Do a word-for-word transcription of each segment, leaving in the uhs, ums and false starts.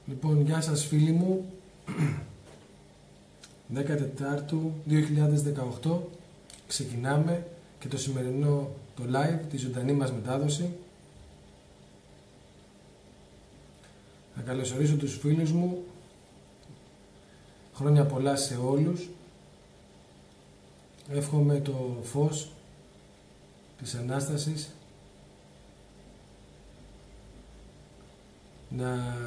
Λοιπόν, γεια σας φίλοι μου. δέκα Τετάρτου δύο χιλιάδες δεκαοκτώ ξεκινάμε και το σημερινό το live, τη ζωντανή μας μετάδοση. Να καλωσορίσω τους φίλους μου. Χρόνια πολλά σε όλους. Εύχομαι το φως της Ανάστασης να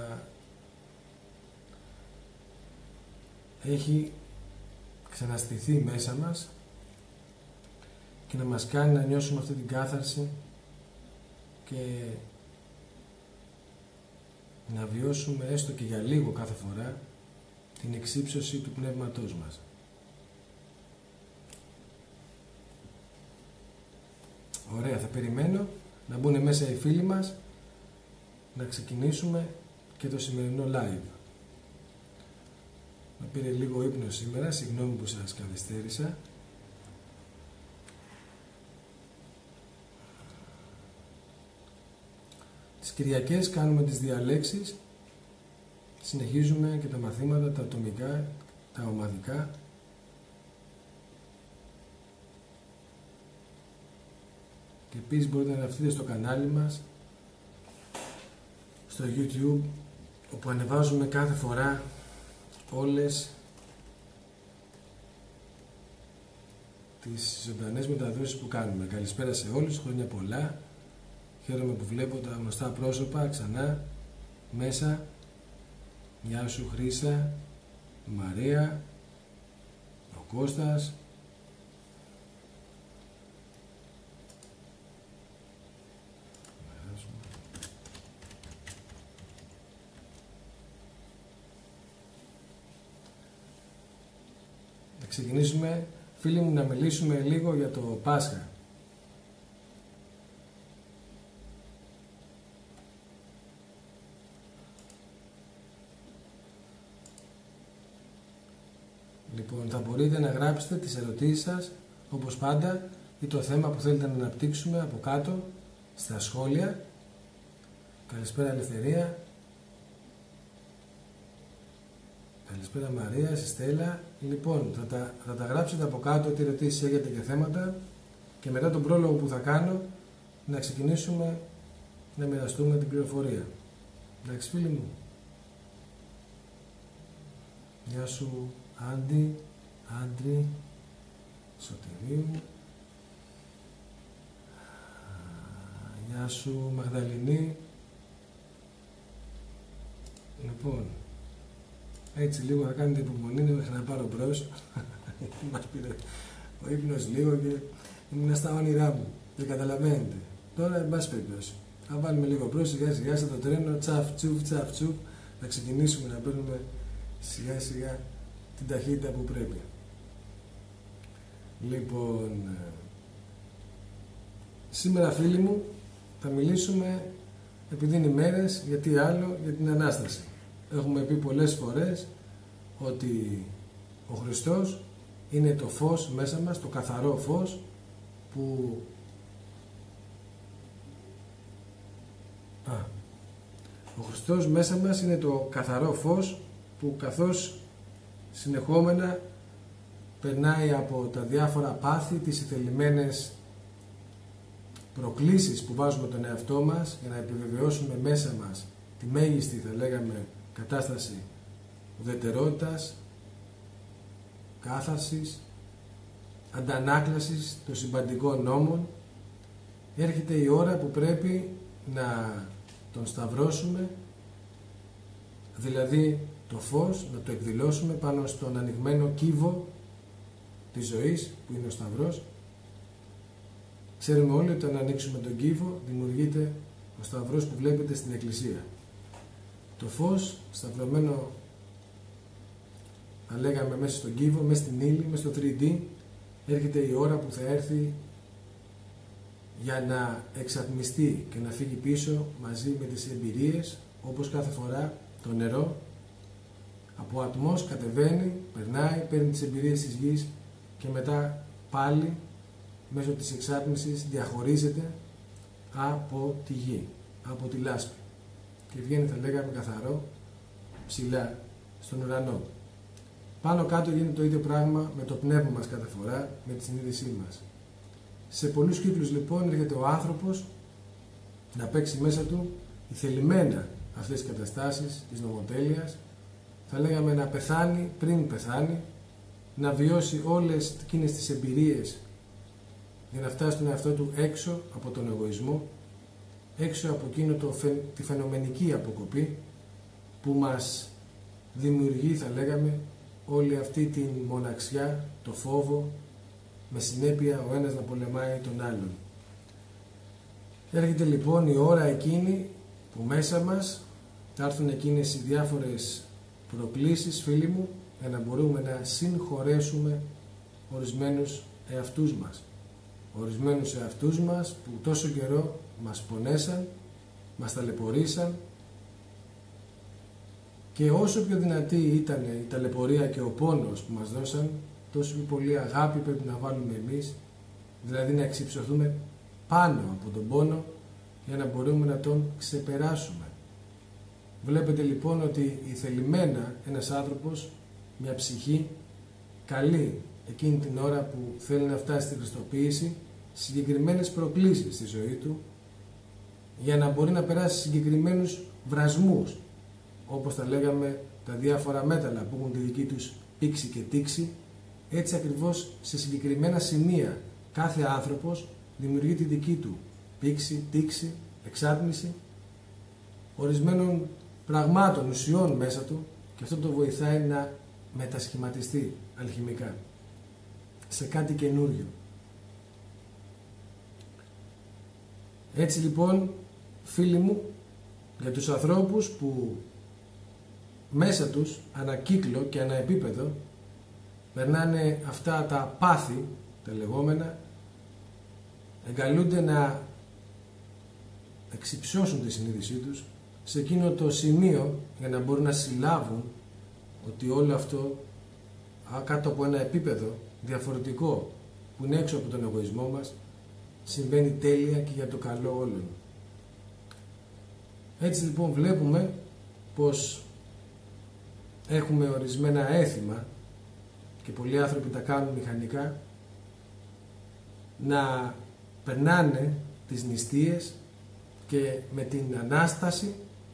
έχει ξαναστηθεί μέσα μας και να μας κάνει να νιώσουμε αυτή την κάθαρση και να βιώσουμε έστω και για λίγο κάθε φορά την εξύψωση του πνεύματός μας. Ωραία, θα περιμένω να μπουν μέσα οι φίλοι μας να ξεκινήσουμε και το σημερινό live. Με πήρε λίγο ύπνο σήμερα, συγγνώμη που σας καθυστέρησα. Τις Κυριακές κάνουμε τις διαλέξεις, συνεχίζουμε και τα μαθήματα, τα ατομικά, τα ομαδικά. Και επίσης μπορείτε να γραφτείτε στο κανάλι μας, στο YouTube, όπου ανεβάζουμε κάθε φορά όλες τις ζωντανές μεταδόσεις που κάνουμε. Καλησπέρα σε όλους, χρόνια πολλά. Χαίρομαι που βλέπω τα γνωστά πρόσωπα ξανά μέσα. Γεια σου Χρύσα, Μαρία, ο Κώστας. Να ξεκινήσουμε, φίλοι μου, να μιλήσουμε λίγο για το Πάσχα. Λοιπόν, θα μπορείτε να γράψετε τις ερωτήσεις σας, όπως πάντα, ή το θέμα που θέλετε να αναπτύξουμε από κάτω, στα σχόλια. Καλησπέρα Ελευθερία. Καλησπέρα Μαρία, Στέλλα. Λοιπόν, θα τα, θα τα γράψετε από κάτω τι ερωτήσεις έχετε και θέματα και μετά τον πρόλογο που θα κάνω να ξεκινήσουμε να μοιραστούμε την πληροφορία. Εντάξει φίλοι μου. Γεια σου Άντι, Άντρη, Σωτηρίου. Γεια σου Μαγδαληνή. Λοιπόν, έτσι λίγο θα κάνετε υπομονή μέχρι να πάρω μπρος. Μας πήρε ο ύπνος λίγο και ήμουν στα όνειρά μου. Δεν καταλαβαίνετε. Τώρα, εν πάση περιπτώσει, θα βάλουμε λίγο μπρος, σιγά σιγά στο τρένο, τσαφ τσουφ, τσαφ τσουφ, να ξεκινήσουμε να παίρνουμε σιγά σιγά την ταχύτητα που πρέπει. Λοιπόν, σήμερα φίλοι μου θα μιλήσουμε, επειδή είναι ημέρες, γιατί άλλο, για την Ανάσταση. Έχουμε πει πολλές φορές ότι ο Χριστός είναι το φως μέσα μας, το καθαρό φως που Α, ο Χριστός μέσα μας είναι το καθαρό φως που καθώς συνεχόμενα περνάει από τα διάφορα πάθη, τις ηθελημένες προκλήσεις που βάζουμε τον εαυτό μας για να επιβεβαιώσουμε μέσα μας τη μέγιστη, θα λέγαμε, κατάσταση ουδετερότητας, κάθαρσης, αντανάκλασης των συμπαντικών νόμων. Έρχεται η ώρα που πρέπει να τον σταυρώσουμε, δηλαδή το φως να το εκδηλώσουμε πάνω στον ανοιγμένο κύβο της ζωής που είναι ο Σταυρός. Ξέρουμε όλοι ότι όταν ανοίξουμε τον κύβο δημιουργείται ο Σταυρός που βλέπετε στην Εκκλησία. Το φως σταυρωμένο, θα λέγαμε, μέσα στον κύβο, μέσα στην ύλη, μέσα στο θρι ντι, έρχεται η ώρα που θα έρθει για να εξατμιστεί και να φύγει πίσω μαζί με τις εμπειρίες, όπως κάθε φορά το νερό από ατμός κατεβαίνει, περνάει, παίρνει τις εμπειρίες της γης και μετά πάλι μέσω της εξάτμισης διαχωρίζεται από τη γη, από τη λάσπη και βγαίνει, θα λέγαμε, καθαρό ψηλά στον ουρανό. Πάνω κάτω γίνεται το ίδιο πράγμα με το πνεύμα μας κάθε φορά, με τη συνείδησή μας. Σε πολλούς κύκλους λοιπόν έρχεται ο άνθρωπος να παίξει μέσα του ηθελημένα αυτές τις καταστάσεις της νομοτέλειας, θα λέγαμε να πεθάνει πριν πεθάνει, να βιώσει όλες εκείνες τις εμπειρίες για να φτάσει τον εαυτό του έξω από τον εγωισμό, έξω από εκείνο το, τη φαινομενική αποκοπή που μας δημιουργεί, θα λέγαμε, όλη αυτή την μοναξιά, το φόβο, με συνέπεια ο ένας να πολεμάει τον άλλον. Έρχεται λοιπόν η ώρα εκείνη που μέσα μας θα έρθουν εκείνες οι διάφορες προκλήσεις, φίλοι μου, για να μπορούμε να συγχωρέσουμε ορισμένους εαυτούς μας. Ορισμένους εαυτούς μας που τόσο καιρό μας πονέσαν, μας ταλαιπωρήσαν, και όσο πιο δυνατή ήταν η ταλαιπωρία και ο πόνος που μας δώσαν, τόσο πιο πολύ αγάπη πρέπει να βάλουμε εμείς, δηλαδή να εξυψωθούμε πάνω από τον πόνο για να μπορούμε να τον ξεπεράσουμε. Βλέπετε λοιπόν ότι ηθελημένα ένας άνθρωπος, μια ψυχή, καλεί εκείνη την ώρα που θέλει να φτάσει στη χριστοποίηση συγκεκριμένες προκλήσεις στη ζωή του για να μπορεί να περάσει συγκεκριμένους βρασμούς, όπως τα λέγαμε τα διάφορα μέταλλα που έχουν τη δική τους πήξη και τήξη. Έτσι ακριβώς σε συγκεκριμένα σημεία κάθε άνθρωπος δημιουργεί τη δική του πήξη, τήξη, εξάτμιση ορισμένων πραγμάτων, ουσιών μέσα του, και αυτό το βοηθάει να μετασχηματιστεί αλχημικά σε κάτι καινούριο. Έτσι λοιπόν, φίλοι μου, για τους ανθρώπους που μέσα τους ανακύκλο και αναεπίπεδο περνάνε αυτά τα πάθη, τα λεγόμενα, εγκαλούνται να εξυψώσουν τη συνείδησή τους σε εκείνο το σημείο για να μπορούν να συλλάβουν ότι όλο αυτό κάτω από ένα επίπεδο διαφορετικό που είναι έξω από τον εγωισμό μας συμβαίνει τέλεια και για το καλό όλων. Έτσι λοιπόν βλέπουμε πως έχουμε ορισμένα έθιμα και πολλοί άνθρωποι τα κάνουν μηχανικά, να περνάνε τις νηστείες και με την Ανάσταση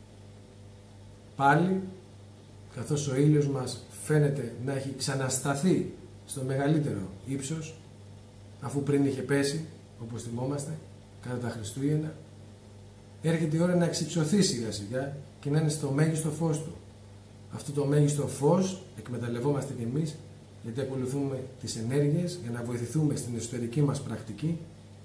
πάλι, καθώς ο ήλιος μας φαίνεται να έχει ξανασταθεί στο μεγαλύτερο ύψος, αφού πριν είχε πέσει, όπως θυμόμαστε, κατά τα Χριστούγεννα, έρχεται η ώρα να εξυψωθεί σιγά σιγά και να είναι στο μέγιστο φως του. Αυτό το μέγιστο φως εκμεταλλευόμαστε κι εμείς, γιατί ακολουθούμε τις ενέργειες για να βοηθηθούμε στην εσωτερική μας πρακτική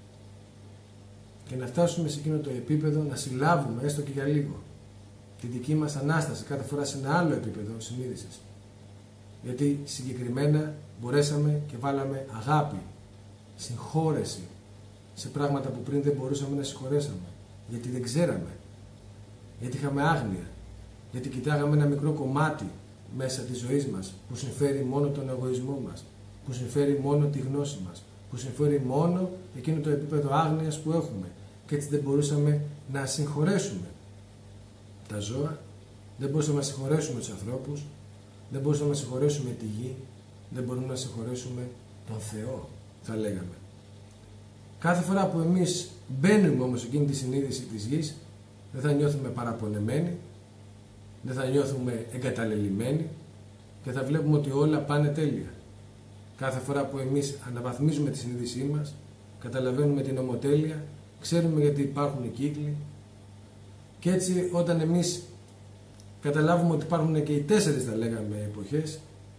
και να φτάσουμε σε εκείνο το επίπεδο να συλλάβουμε έστω και για λίγο τη δική μας Ανάσταση κάθε φορά σε ένα άλλο επίπεδο συνείδησης. Γιατί συγκεκριμένα μπορέσαμε και βάλαμε αγάπη, συγχώρεση σε πράγματα που πριν δεν μπορούσαμε να συγχωρέσαμε. Γιατί δεν ξέραμε, γιατί είχαμε άγνοια, γιατί κοιτάγαμε ένα μικρό κομμάτι μέσα της ζωής μας που συμφέρει μόνο τον εγωισμό μας, που συμφέρει μόνο τη γνώση μας, που συμφέρει μόνο εκείνο το επίπεδο άγνοιας που έχουμε, και έτσι δεν μπορούσαμε να συγχωρέσουμε τα ζώα, δεν μπορούσαμε να συγχωρέσουμε τους ανθρώπους, δεν μπορούσαμε να συγχωρέσουμε τη γη, δεν μπορούμε να συγχωρέσουμε τον Θεό, θα λέγαμε. Κάθε φορά που εμείς μπαίνουμε όμως εκείνη τη συνείδηση της γης, δεν θα νιώθουμε παραπονεμένοι, δεν θα νιώθουμε εγκαταλελειμμένοι και θα βλέπουμε ότι όλα πάνε τέλεια. Κάθε φορά που εμείς αναβαθμίζουμε τη συνείδησή μας, καταλαβαίνουμε την ομοτέλεια, ξέρουμε γιατί υπάρχουν οι κύκλοι, και έτσι όταν εμείς καταλάβουμε ότι υπάρχουν και οι τέσσερις, θα λέγαμε, εποχές,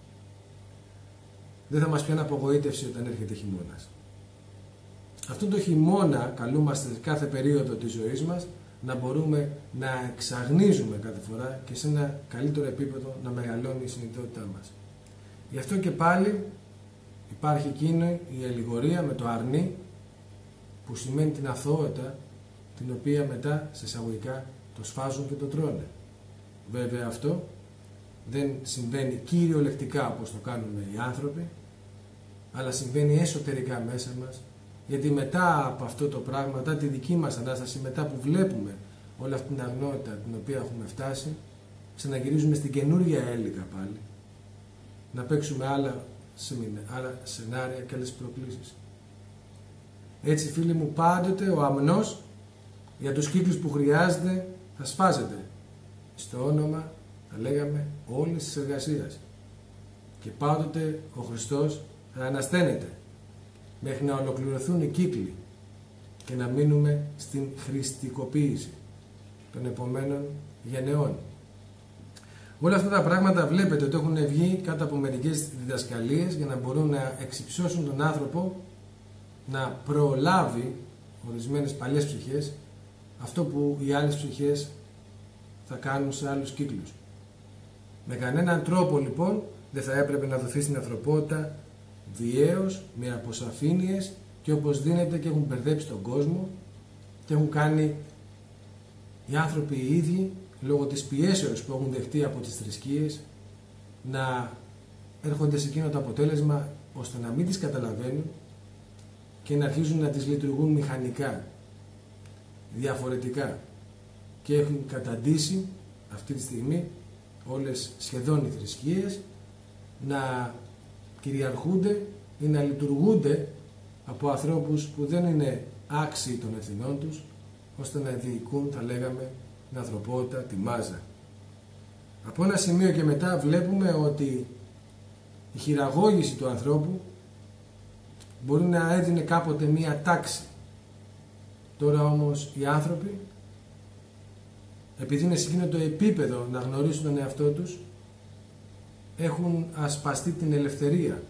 δεν θα μας πιάνει απογοήτευση όταν έρχεται χειμώνας. Αυτό το χειμώνα καλούμαστε κάθε περίοδο της ζωής μας να μπορούμε να εξαγνίζουμε κάθε φορά και σε ένα καλύτερο επίπεδο να μεγαλώνει η συνειδητότητά μας. Γι' αυτό και πάλι υπάρχει εκείνη η αλληγορία με το αρνί, που σημαίνει την αθωότητα, την οποία μετά σε εισαγωγικά το σφάζουν και το τρώνε. Βέβαια αυτό δεν συμβαίνει κυριολεκτικά όπως το κάνουμε οι άνθρωποι, αλλά συμβαίνει εσωτερικά μέσα μας, γιατί μετά από αυτό το πράγμα, μετά τη δική μας Ανάσταση, μετά που βλέπουμε όλη αυτή την αγνότητα την οποία έχουμε φτάσει, ξαναγυρίζουμε στην καινούργια Έλικα πάλι, να παίξουμε άλλα, άλλα σενάρια και άλλες προκλήσεις. Έτσι φίλοι μου, πάντοτε ο αμνός για τους κύκλους που χρειάζεται θα σφάζεται στο όνομα, θα λέγαμε, όλης της εργασίας. Και πάντοτε ο Χριστός θα ανασταίνεται μέχρι να ολοκληρωθούν οι κύκλοι και να μείνουμε στην χριστικοποίηση των επομένων γενεών. Όλα αυτά τα πράγματα βλέπετε ότι έχουν βγει κάτω από μερικές διδασκαλίες για να μπορούν να εξυψώσουν τον άνθρωπο να προλάβει ορισμένες παλιές ψυχές αυτό που οι άλλες ψυχές θα κάνουν σε άλλους κύκλους. Με κανέναν τρόπο λοιπόν δεν θα έπρεπε να δοθεί στην ανθρωπότητα βιαίως, με αποσαφήνειες και όπως δίνεται και έχουν μπερδέψει τον κόσμο και έχουν κάνει οι άνθρωποι οι ίδιοι λόγω της πιέσεως που έχουν δεχτεί από τις θρησκείες να έρχονται σε εκείνο το αποτέλεσμα ώστε να μην τις καταλαβαίνουν και να αρχίζουν να τις λειτουργούν μηχανικά, διαφορετικά, και έχουν καταντήσει αυτή τη στιγμή όλες σχεδόν οι θρησκείες να κυριαρχούνται ή να λειτουργούνται από ανθρώπους που δεν είναι άξιοι των ευθυνών τους ώστε να διοικούν, θα λέγαμε, την ανθρωπότητα, τη μάζα. Από ένα σημείο και μετά βλέπουμε ότι η χειραγώγηση του ανθρώπου μπορεί να έδινε κάποτε μία τάξη. Τώρα όμως οι άνθρωποι, επειδή είναι σε εκείνο το επίπεδο να γνωρίσουν τον εαυτό τους, έχουν ασπαστεί την ελευθερία.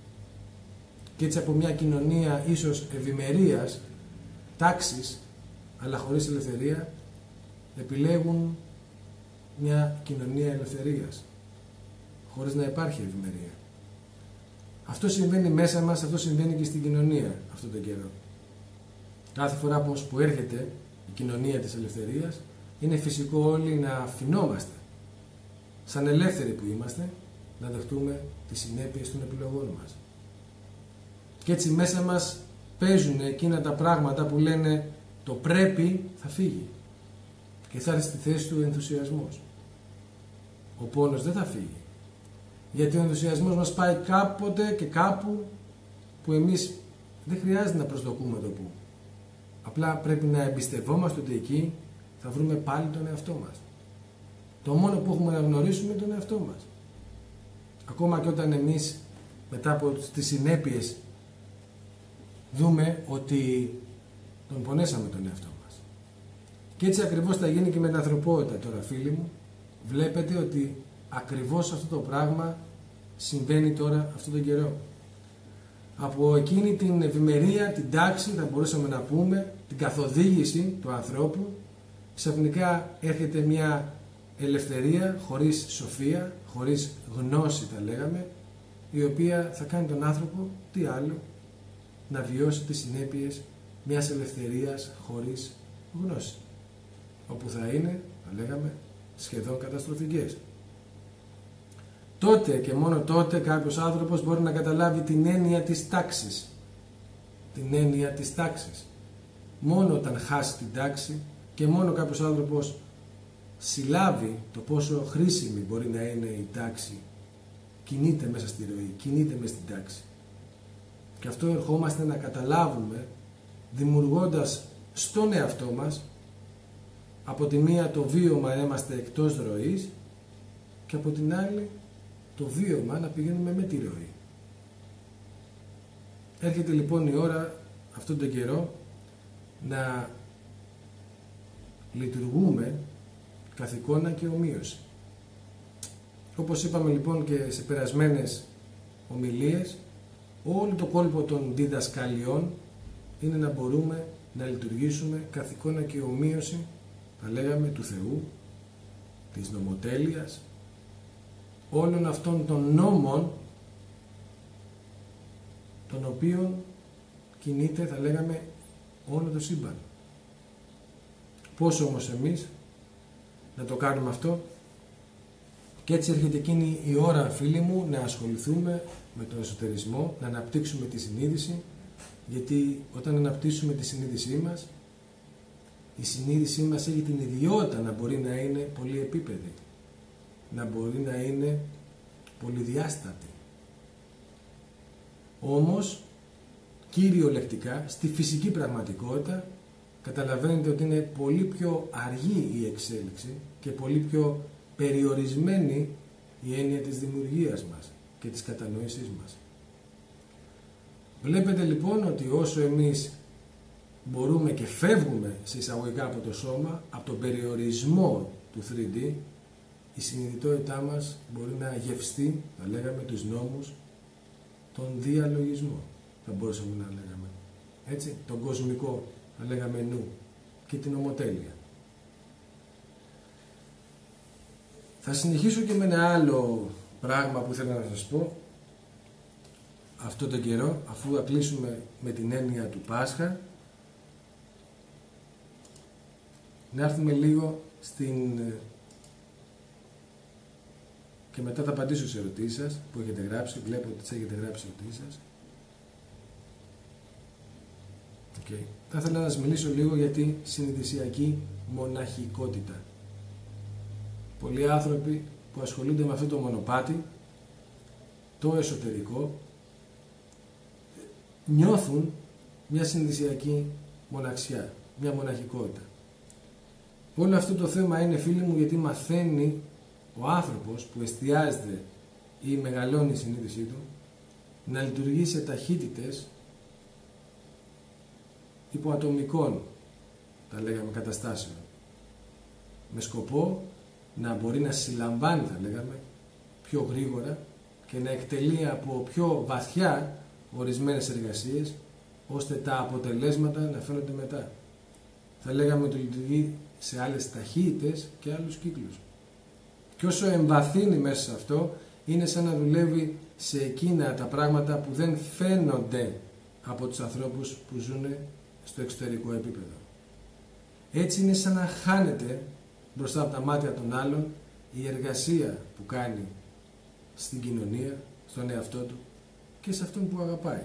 Και έτσι από μια κοινωνία ίσως ευημερίας, τάξης, αλλά χωρίς ελευθερία, επιλέγουν μια κοινωνία ελευθερίας, χωρίς να υπάρχει ευημερία. Αυτό συμβαίνει μέσα μας, αυτό συμβαίνει και στην κοινωνία αυτόν τον καιρό. Κάθε φορά που έρχεται η κοινωνία της ελευθερίας, είναι φυσικό όλοι να αφινόμαστε, σαν ελεύθεροι που είμαστε, να δεχτούμε τις συνέπειες των επιλογών μας. Και έτσι μέσα μας παίζουν εκείνα τα πράγματα που λένε το πρέπει θα φύγει και θα έρθει στη θέση του ενθουσιασμός. Ο πόνος δεν θα φύγει, γιατί ο ενθουσιασμός μας πάει κάποτε και κάπου που εμείς δεν χρειάζεται να προσδοκούμε το που. Απλά πρέπει να εμπιστευόμαστε ότι εκεί θα βρούμε πάλι τον εαυτό μας. Το μόνο που έχουμε να γνωρίσουμε είναι τον εαυτό μας. Ακόμα και όταν εμείς μετά από τις συνέπειες δούμε ότι τον πονέσαμε τον εαυτό μας. Και έτσι ακριβώς θα γίνει και με την ανθρωπότητα τώρα, φίλοι μου. Βλέπετε ότι ακριβώς αυτό το πράγμα συμβαίνει τώρα αυτόν τον καιρό. Από εκείνη την ευημερία, την τάξη, θα μπορούσαμε να πούμε, την καθοδήγηση του ανθρώπου, ξαφνικά έρχεται μια ελευθερία χωρίς σοφία, χωρίς γνώση θα λέγαμε, η οποία θα κάνει τον άνθρωπο, τι άλλο, να βιώσει τις συνέπειες μιας ελευθερίας χωρίς γνώση, όπου θα είναι, θα λέγαμε, σχεδόν καταστροφικές. Τότε και μόνο τότε κάποιος άνθρωπος μπορεί να καταλάβει την έννοια της τάξης. Την έννοια της τάξης. Μόνο όταν χάσει την τάξη και μόνο κάποιος άνθρωπος συλλάβει το πόσο χρήσιμη μπορεί να είναι η τάξη, κινείται μέσα στη ροή, κινείται μέσα στην τάξη. Και αυτό ερχόμαστε να καταλάβουμε δημιουργώντας στον εαυτό μας από τη μία το βίωμα είμαστε εκτός ροής και από την άλλη το βίωμα να πηγαίνουμε με τη ροή. Έρχεται λοιπόν η ώρα αυτόν τον καιρό να λειτουργούμε καθ' εικόνα και ομοίωση. Όπως είπαμε λοιπόν και σε περασμένες ομιλίες, όλο το κόλπο των διδασκαλιών είναι να μπορούμε να λειτουργήσουμε καθ' εικόνα και ομοίωση, θα λέγαμε, του Θεού, της νομοτέλειας, όλων αυτών των νόμων των οποίων κινείται, θα λέγαμε, όλο το σύμπαν. Πώς όμως εμείς να το κάνουμε αυτό? Και έτσι έρχεται εκείνη η ώρα, φίλοι μου, να ασχοληθούμε με τον εσωτερισμό, να αναπτύξουμε τη συνείδηση, γιατί όταν αναπτύσσουμε τη συνείδησή μας, η συνείδησή μας έχει την ιδιότητα να μπορεί να είναι πολύ επίπεδη. να μπορεί να είναι πολυδιάστατη. Όμως, κυριολεκτικά, στη φυσική πραγματικότητα, καταλαβαίνετε ότι είναι πολύ πιο αργή η εξέλιξη και πολύ πιο περιορισμένη η έννοια της δημιουργίας μας και της κατανόησής μας. Βλέπετε λοιπόν ότι όσο εμείς μπορούμε και φεύγουμε σε εισαγωγικά από το σώμα, από τον περιορισμό του θρι ντι, η συνειδητότητά μας μπορεί να γευστεί, θα λέγαμε, τους νόμους, τον διαλογισμό, θα μπορούσαμε να λέγαμε. Έτσι, τον κοσμικό, θα λέγαμε, νου και την ομοτέλεια. Θα συνεχίσω και με ένα άλλο πράγμα που ήθελα να σας πω αυτό τον καιρό, αφού θα κλείσουμε με την έννοια του Πάσχα, να έρθουμε λίγο στην... και μετά θα απαντήσω σε ερωτήσεις σας που έχετε γράψει, βλέπω ότι τις έχετε γράψει ερωτήσεις σας. Okay. Θα ήθελα να σας μιλήσω λίγο για τη συνειδησιακή μοναχικότητα. Πολλοί άνθρωποι που ασχολούνται με αυτό το μονοπάτι, το εσωτερικό, νιώθουν μια συνειδησιακή μοναξιά, μια μοναχικότητα. Όλο αυτό το θέμα είναι, φίλοι μου, γιατί μαθαίνει ο άνθρωπος που εστιάζεται ή μεγαλώνει η συνείδησή του να λειτουργεί σε ταχύτητες υποατομικών, τα λέγαμε, καταστάσεων, με σκοπό να μπορεί να συλλαμβάνει, θα λέγαμε, πιο γρήγορα και να εκτελεί από πιο βαθιά ορισμένες εργασίες, ώστε τα αποτελέσματα να φαίνονται μετά. Θα λέγαμε ότι λειτουργεί σε άλλες ταχύτητες και άλλους κύκλους. Και όσο εμβαθύνει μέσα σε αυτό, είναι σαν να δουλεύει σε εκείνα τα πράγματα που δεν φαίνονται από τους ανθρώπους που ζουν στο εξωτερικό επίπεδο. Έτσι είναι σαν να χάνεται μπροστά από τα μάτια των άλλων η εργασία που κάνει στην κοινωνία, στον εαυτό του και σε αυτόν που αγαπάει.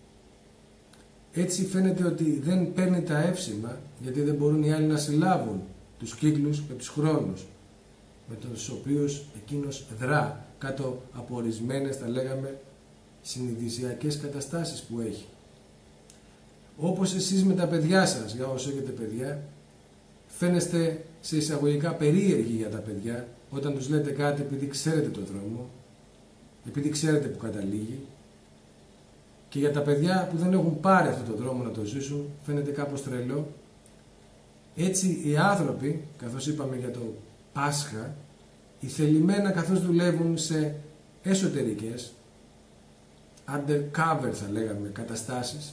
Έτσι φαίνεται ότι δεν παίρνει τα εύσημα, γιατί δεν μπορούν οι άλλοι να συλλάβουν τους κύκλους και τους χρόνους με τους οποίους εκείνος δρά κάτω από ορισμένες, τα λέγαμε, συνειδησιακές καταστάσεις που έχει. Όπως εσείς με τα παιδιά σας, για όσο έχετε παιδιά, φαίνεστε σε εισαγωγικά περίεργοι για τα παιδιά όταν τους λέτε κάτι επειδή ξέρετε το δρόμο, επειδή ξέρετε που καταλήγει, και για τα παιδιά που δεν έχουν πάρει αυτό το δρόμο να το ζήσουν φαίνεται κάπως τρελό. Έτσι οι άνθρωποι, καθώς είπαμε για το Πάσχα, οι θελημένα καθώς δουλεύουν σε εσωτερικές, undercover θα λέγαμε, καταστάσεις,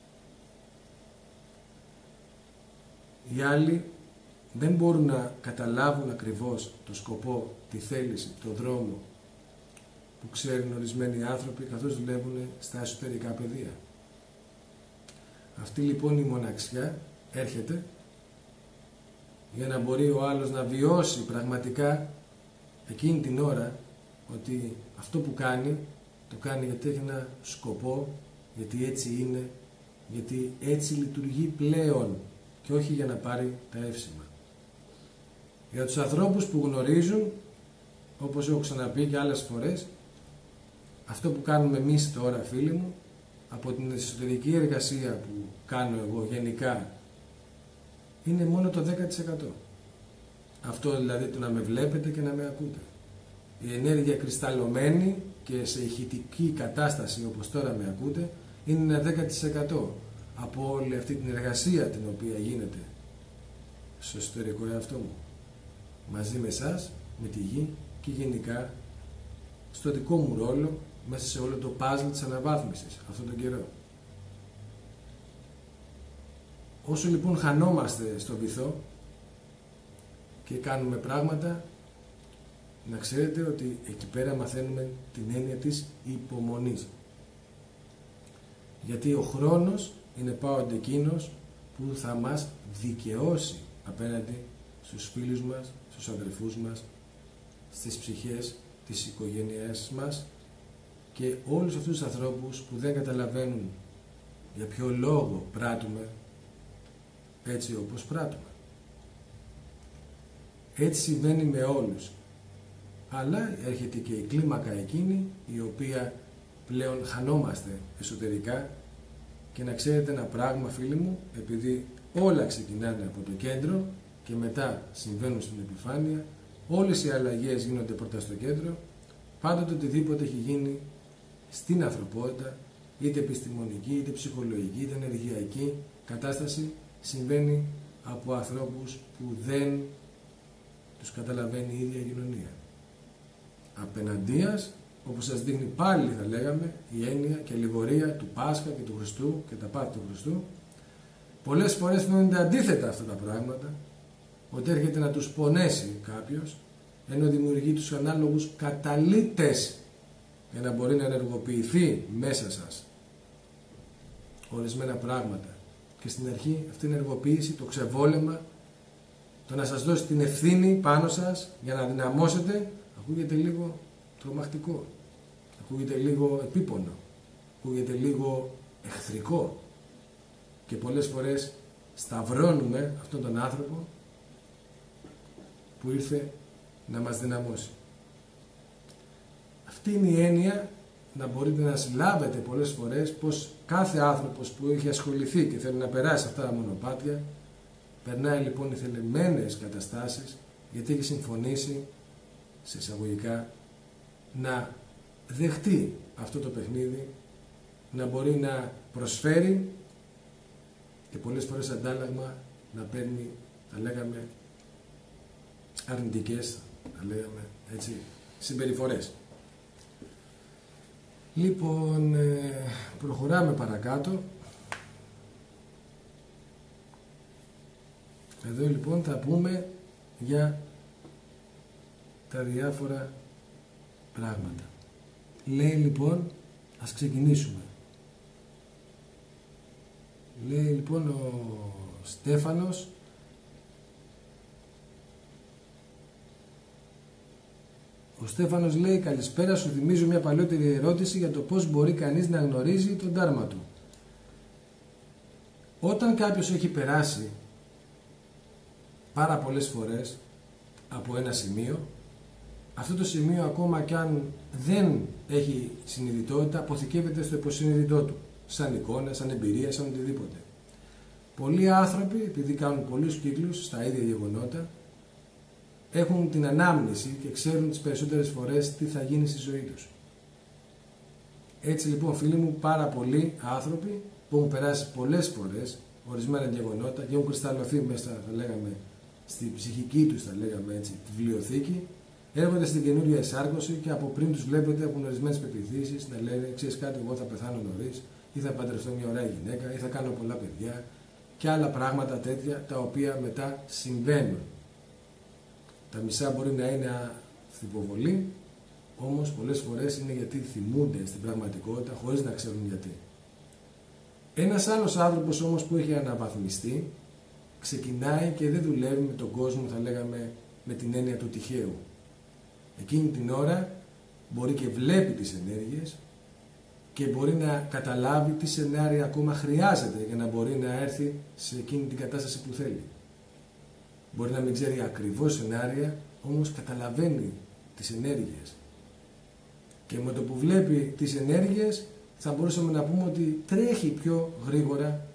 οι άλλοι δεν μπορούν να καταλάβουν ακριβώς το σκοπό, τη θέληση, το δρόμο που ξέρουν ορισμένοι άνθρωποι καθώς δουλεύουν στα εσωτερικά πεδία. Αυτή λοιπόν η μοναξιά έρχεται για να μπορεί ο άλλος να βιώσει πραγματικά εκείνη την ώρα ότι αυτό που κάνει, το κάνει γιατί έχει ένα σκοπό, γιατί έτσι είναι, γιατί έτσι λειτουργεί πλέον και όχι για να πάρει τα εύσημα. Για τους ανθρώπους που γνωρίζουν, όπως έχω ξαναπεί και άλλες φορές, αυτό που κάνουμε εμείς τώρα, φίλοι μου, από την εσωτερική εργασία που κάνω εγώ γενικά, είναι μόνο το δέκα τοις εκατό. Αυτό δηλαδή το να με βλέπετε και να με ακούτε. Η ενέργεια κρυσταλλωμένη και σε ηχητική κατάσταση όπως τώρα με ακούτε, είναι ένα δέκα τοις εκατό από όλη αυτή την εργασία την οποία γίνεται στο εσωτερικό εαυτό μου. Μαζί με εσάς, με τη γη και γενικά στο δικό μου ρόλο μέσα σε όλο το παζλ της αναβάθμισης αυτόν τον καιρό. Όσο λοιπόν χανόμαστε στο βυθό και κάνουμε πράγματα, να ξέρετε ότι εκεί πέρα μαθαίνουμε την έννοια της υπομονής. Γιατί ο χρόνος είναι πάντοτε εκείνος που θα μας δικαιώσει απέναντι στους φίλους μας, στους αδελφούς μας, στις ψυχές της οικογένειάς μας και όλους αυτούς τους ανθρώπους που δεν καταλαβαίνουν για ποιο λόγο πράττουμε έτσι όπως πράττουμε. Έτσι συμβαίνει με όλους. αλλά έρχεται και η κλίμακα εκείνη η οποία πλέον χανόμαστε εσωτερικά. Και να ξέρετε ένα πράγμα, φίλοι μου, επειδή όλα ξεκινάνε από το κέντρο και μετά συμβαίνουν στην επιφάνεια, όλες οι αλλαγές γίνονται πρώτα στο κέντρο. Πάντοτε οτιδήποτε έχει γίνει στην ανθρωπότητα, είτε επιστημονική, είτε ψυχολογική, είτε ενεργειακή κατάσταση, συμβαίνει από ανθρώπους που δεν τους καταλαβαίνει η ίδια η κοινωνία. Απέναντίας, όπως σας δείχνει πάλι θα λέγαμε η έννοια και αλληγορία του Πάσχα και του Χριστού και τα πάθη του Χριστού, πολλές φορές φαίνονται αντίθετα αυτά τα πράγματα, ότι έρχεται να τους πονέσει κάποιος, ενώ δημιουργεί τους ανάλογους καταλύτες για να μπορεί να ενεργοποιηθεί μέσα σας ορισμένα πράγματα. Και στην αρχή αυτή η ενεργοποίηση, το ξεβόλεμα, το να σας δώσει την ευθύνη πάνω σας για να δυναμώσετε, ακούγεται λίγο τρομακτικό, ακούγεται λίγο επίπονο, ακούγεται λίγο εχθρικό και πολλές φορές σταυρώνουμε αυτόν τον άνθρωπο που ήρθε να μας δυναμώσει. Αυτή είναι η έννοια, να μπορείτε να συλλάβετε πολλές φορές πως κάθε άνθρωπος που έχει ασχοληθεί και θέλει να περάσει αυτά τα μονοπάτια περνάει λοιπόν οι θελεμένες καταστάσεις, γιατί έχει συμφωνήσει σε εισαγωγικά να δεχτεί αυτό το παιχνίδι, να μπορεί να προσφέρει και πολλές φορές αντάλλαγμα να παίρνει, θα λέγαμε, αρνητικές, θα λέγαμε έτσι, συμπεριφορές. Λοιπόν, προχωράμε παρακάτω. Εδώ λοιπόν θα πούμε για τα διάφορα πράγματα. Λέει λοιπόν, ας ξεκινήσουμε. Λέει λοιπόν ο Στέφανος, ο Στέφανος λέει: καλησπέρα, σου θυμίζω μια παλιότερη ερώτηση για το πώς μπορεί κανείς να γνωρίζει τον ντάρμα του. Όταν κάποιος έχει περάσει πάρα πολλές φορές από ένα σημείο, αυτό το σημείο ακόμα κι αν δεν έχει συνειδητότητα, αποθηκεύεται στο υποσυνείδητό του, σαν εικόνα, σαν εμπειρία, σαν οτιδήποτε. Πολλοί άνθρωποι, επειδή κάνουν πολλούς κύκλους στα ίδια γεγονότα, έχουν την ανάμνηση και ξέρουν τις περισσότερες φορές τι θα γίνει στη ζωή τους. Έτσι λοιπόν, φίλοι μου, πάρα πολλοί άνθρωποι που έχουν περάσει πολλές φορές ορισμένα γεγονότα και έχουν κρυσταλλωθεί μέσα, θα λέγαμε, στην ψυχική τους, θα λέγαμε έτσι, τη βιβλιοθήκη, έρχονται στην καινούργια εισάρκωση και από πριν τους βλέπετε έχουν ορισμένες πεποιθήσεις να λένε: ξέρεις κάτι, εγώ θα πεθάνω νωρίς, ή θα παντρευτώ μια ωραία γυναίκα, ή θα κάνω πολλά παιδιά, και άλλα πράγματα τέτοια τα οποία μετά συμβαίνουν. Τα μισά μπορεί να είναι υποβολή, όμως πολλές φορές είναι γιατί θυμούνται στην πραγματικότητα χωρίς να ξέρουν γιατί. Ένας άλλος άνθρωπος όμως που έχει αναβαθμιστεί ξεκινάει και δεν δουλεύει με τον κόσμο, θα λέγαμε, με την έννοια του τυχαίου. Εκείνη την ώρα μπορεί και βλέπει τις ενέργειες και μπορεί να καταλάβει τι σενάρια ακόμα χρειάζεται για να μπορεί να έρθει σε εκείνη την κατάσταση που θέλει. Μπορεί να μην ξέρει ακριβώς σενάρια, όμως καταλαβαίνει τις ενέργειες. Και με το που βλέπει τις ενέργειες θα μπορούσαμε να πούμε ότι τρέχει πιο γρήγορα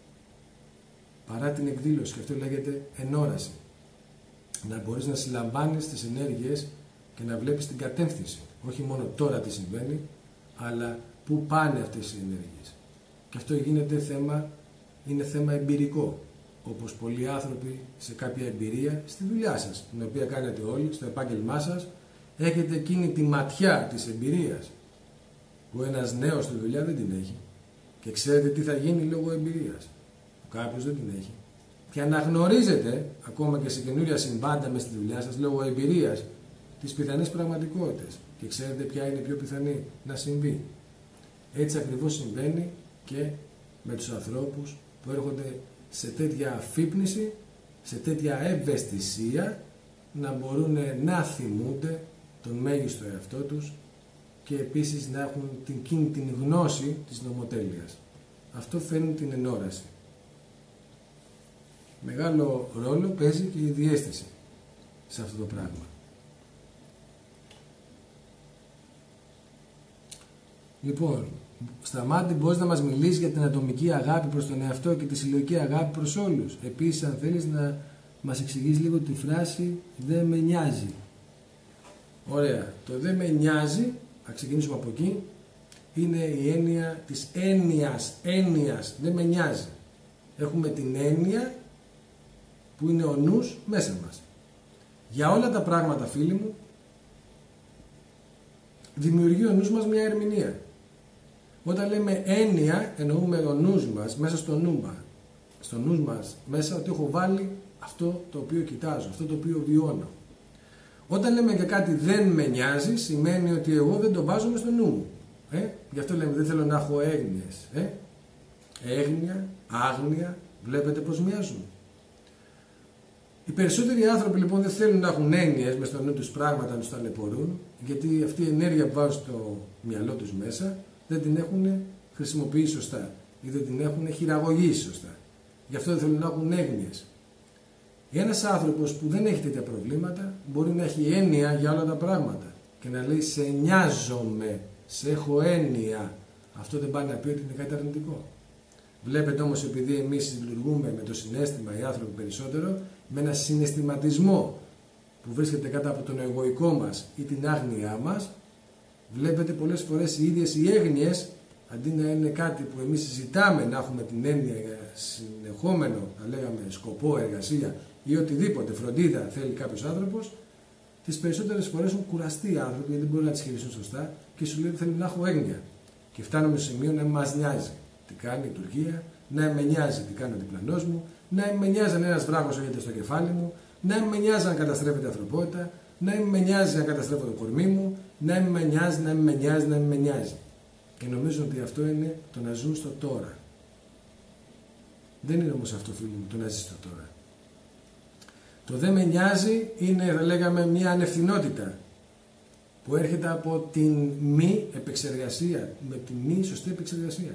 παρά την εκδήλωση, και αυτό λέγεται ενόραση. Να μπορείς να συλλαμβάνεις τις ενέργειες και να βλέπεις την κατεύθυνση. Όχι μόνο τώρα τι συμβαίνει, αλλά πού πάνε αυτές οι ενέργειες. Και αυτό γίνεται θέμα, είναι θέμα εμπειρικό. Όπως πολλοί άνθρωποι σε κάποια εμπειρία στη δουλειά σας, την οποία κάνετε όλοι, στο επάγγελμά σας, έχετε εκείνη τη ματιά της εμπειρίας που ένας νέος στη δουλειά δεν την έχει και ξέρετε τι θα γίνει λόγω εμπειρίας, που κάποιος δεν την έχει, και αναγνωρίζετε ακόμα και σε καινούρια συμβάντα μες στη δουλειά σας λόγω εμπειρίας τις πιθανές πραγματικότητες και ξέρετε ποια είναι πιο πιθανή να συμβεί. Έτσι ακριβώς συμβαίνει και με τους ανθρώπους που έρχονται σε τέτοια αφύπνιση, σε τέτοια ευαισθησία, να μπορούν να θυμούνται τον μέγιστο εαυτό τους και επίσης να έχουν την, την, την γνώση της νομοτέλειας. Αυτό φέρνει την ενόραση. Μεγάλο ρόλο παίζει και η διαίσθηση σε αυτό το πράγμα. Λοιπόν, Σταμάτη, μπορείς να μας μιλήσεις για την ατομική αγάπη προς τον εαυτό και τη συλλογική αγάπη προς όλους. Επίσης, αν θέλεις να μας εξηγείς λίγο τη φράση «δεν με νοιάζει». Ωραία. Το «δεν με νοιάζει», θα ξεκινήσουμε από εκεί, είναι η έννοια της έννοιας, έννοιας, δεν με νοιάζει. Έχουμε την έννοια που είναι ο νους μέσα μας. Για όλα τα πράγματα, φίλοι μου, δημιουργεί ο νους μας μια ερμηνεία. Όταν λέμε έννοια, εννοούμε ο νους μας, μέσα στο νου μας, στο νους μας μέσα ότι έχω βάλει αυτό το οποίο κοιτάζω, αυτό το οποίο βιώνω. Όταν λέμε για κάτι δεν με νοιάζει, σημαίνει ότι εγώ δεν το βάζω μες στο νου μου. Ε? Γι' αυτό λέμε δεν θέλω να έχω έγνοιες. Ε? Έγνοια, άγνοια, βλέπετε πως μοιάζουν. Οι περισσότεροι άνθρωποι λοιπόν δεν θέλουν να έχουν έννοιες μες στο νου τους πράγματα να τους ταλαιπωρούν, γιατί αυτή η ενέργεια που βάζουν στο μυαλό τους μέσα δεν την έχουν χρησιμοποιήσει σωστά ή δεν την έχουν χειραγωγήσει σωστά. Γι' αυτό δεν θέλουν να έχουν έγνοιες. Ένας άνθρωπος που δεν έχει τέτοια προβλήματα μπορεί να έχει έννοια για όλα τα πράγματα και να λέει σε νοιάζομαι, σε έχω έννοια. Αυτό δεν πάει να πει ότι είναι κάτι αρνητικό. Βλέπετε όμως, επειδή εμείς λειτουργούμε με το συναίσθημα, οι άνθρωποι περισσότερο, με ένα συναισθηματισμό που βρίσκεται κάτω από τον εγωικό μας ή την άγνοιά μας, βλέπετε πολλές φορές οι ίδιες οι έγνοιες, αντί να είναι κάτι που εμείς συζητάμε να έχουμε την έννοια για συνεχόμενο, θα λέγαμε, σκοπό, εργασία ή οτιδήποτε, φροντίδα θέλει κάποιος άνθρωπος, τις περισσότερες φορές έχουν κουραστεί οι άνθρωποι γιατί δεν μπορούν να τις χειριστούν σωστά και σου λέει ότι θέλουν να έχω έγνοια. Και φτάνουμε στο σημείο να μας νοιάζει τι κάνει η Τουρκία, να με νοιάζει τι κάνει ο διπλανός μου, να με νοιάζει αν ένας βράχος έρχεται στο κεφάλι μου, να με νοιάζει αν καταστρέφεται η ανθρωπότητα, να με νοιάζει αν καταστρέφω το κορμί μου, να με νοιάζει, να με νοιάζει, να με νοιάζει. Και νομίζω ότι αυτό είναι το να ζουν στο τώρα. Δεν είναι όμως αυτό, φίλοι μου, το να ζει στο τώρα. Το δεν με νοιάζει είναι, θα λέγαμε, μια ανευθυνότητα που έρχεται από την μη επεξεργασία, με τη μη σωστή επεξεργασία.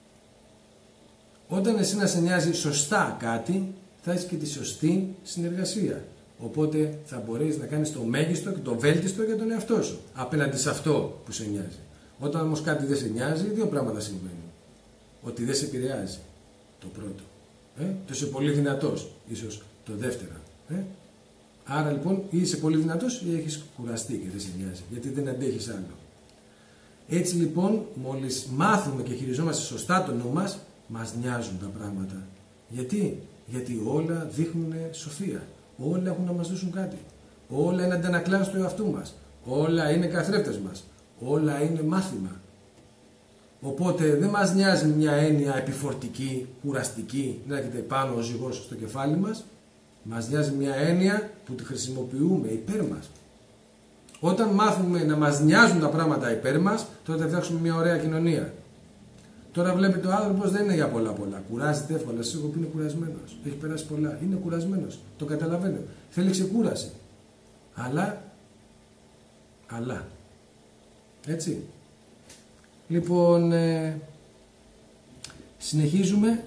Όταν εσύ να σε νοιάζει σωστά κάτι, θα έχεις και τη σωστή συνεργασία. Οπότε θα μπορείς να κάνεις το μέγιστο και το βέλτιστο για τον εαυτό σου, απέναντι σε αυτό που σε νοιάζει. Όταν όμως κάτι δεν σε νοιάζει, δύο πράγματα συμβαίνουν. Ότι δεν σε επηρεάζει, το πρώτο. Ε? Το είσαι πολύ δυνατός, ίσως το δεύτερο. Ε? Άρα λοιπόν ή είσαι πολύ δυνατός ή έχεις κουραστεί και δεν σε νοιάζει, γιατί δεν αντέχεις άλλο. Έτσι λοιπόν, μόλις μάθουμε και χειριζόμαστε σωστά το νου μας, μας νοιάζουν τα πράγματα. Γιατί? Γιατί όλα δείχνουν σοφία. Όλα έχουν να μας δώσουν κάτι. Όλα είναι αντανακλάσεις του εαυτού μας. Όλα είναι καθρέφτες μας. Όλα είναι μάθημα. Οπότε δεν μας νοιάζει μια έννοια επιφορτική, κουραστική, να έρχεται πάνω ο ζυγός στο κεφάλι μας. Μας νοιάζει μια έννοια που τη χρησιμοποιούμε υπέρ μας. Όταν μάθουμε να μας νοιάζουν τα πράγματα υπέρ μας, τότε θα φτιάξουμε μια ωραία κοινωνία. Τώρα βλέπετε ο άνθρωπος δεν είναι για πολλά πολλά. Κουράζεται εύκολα. Σας έχω πει είναι κουρασμένος. Έχει περάσει πολλά. Είναι κουρασμένος. Το καταλαβαίνω. Θέλει ξεκούραση. Αλλά, αλλά. Έτσι. Λοιπόν, ε, συνεχίζουμε.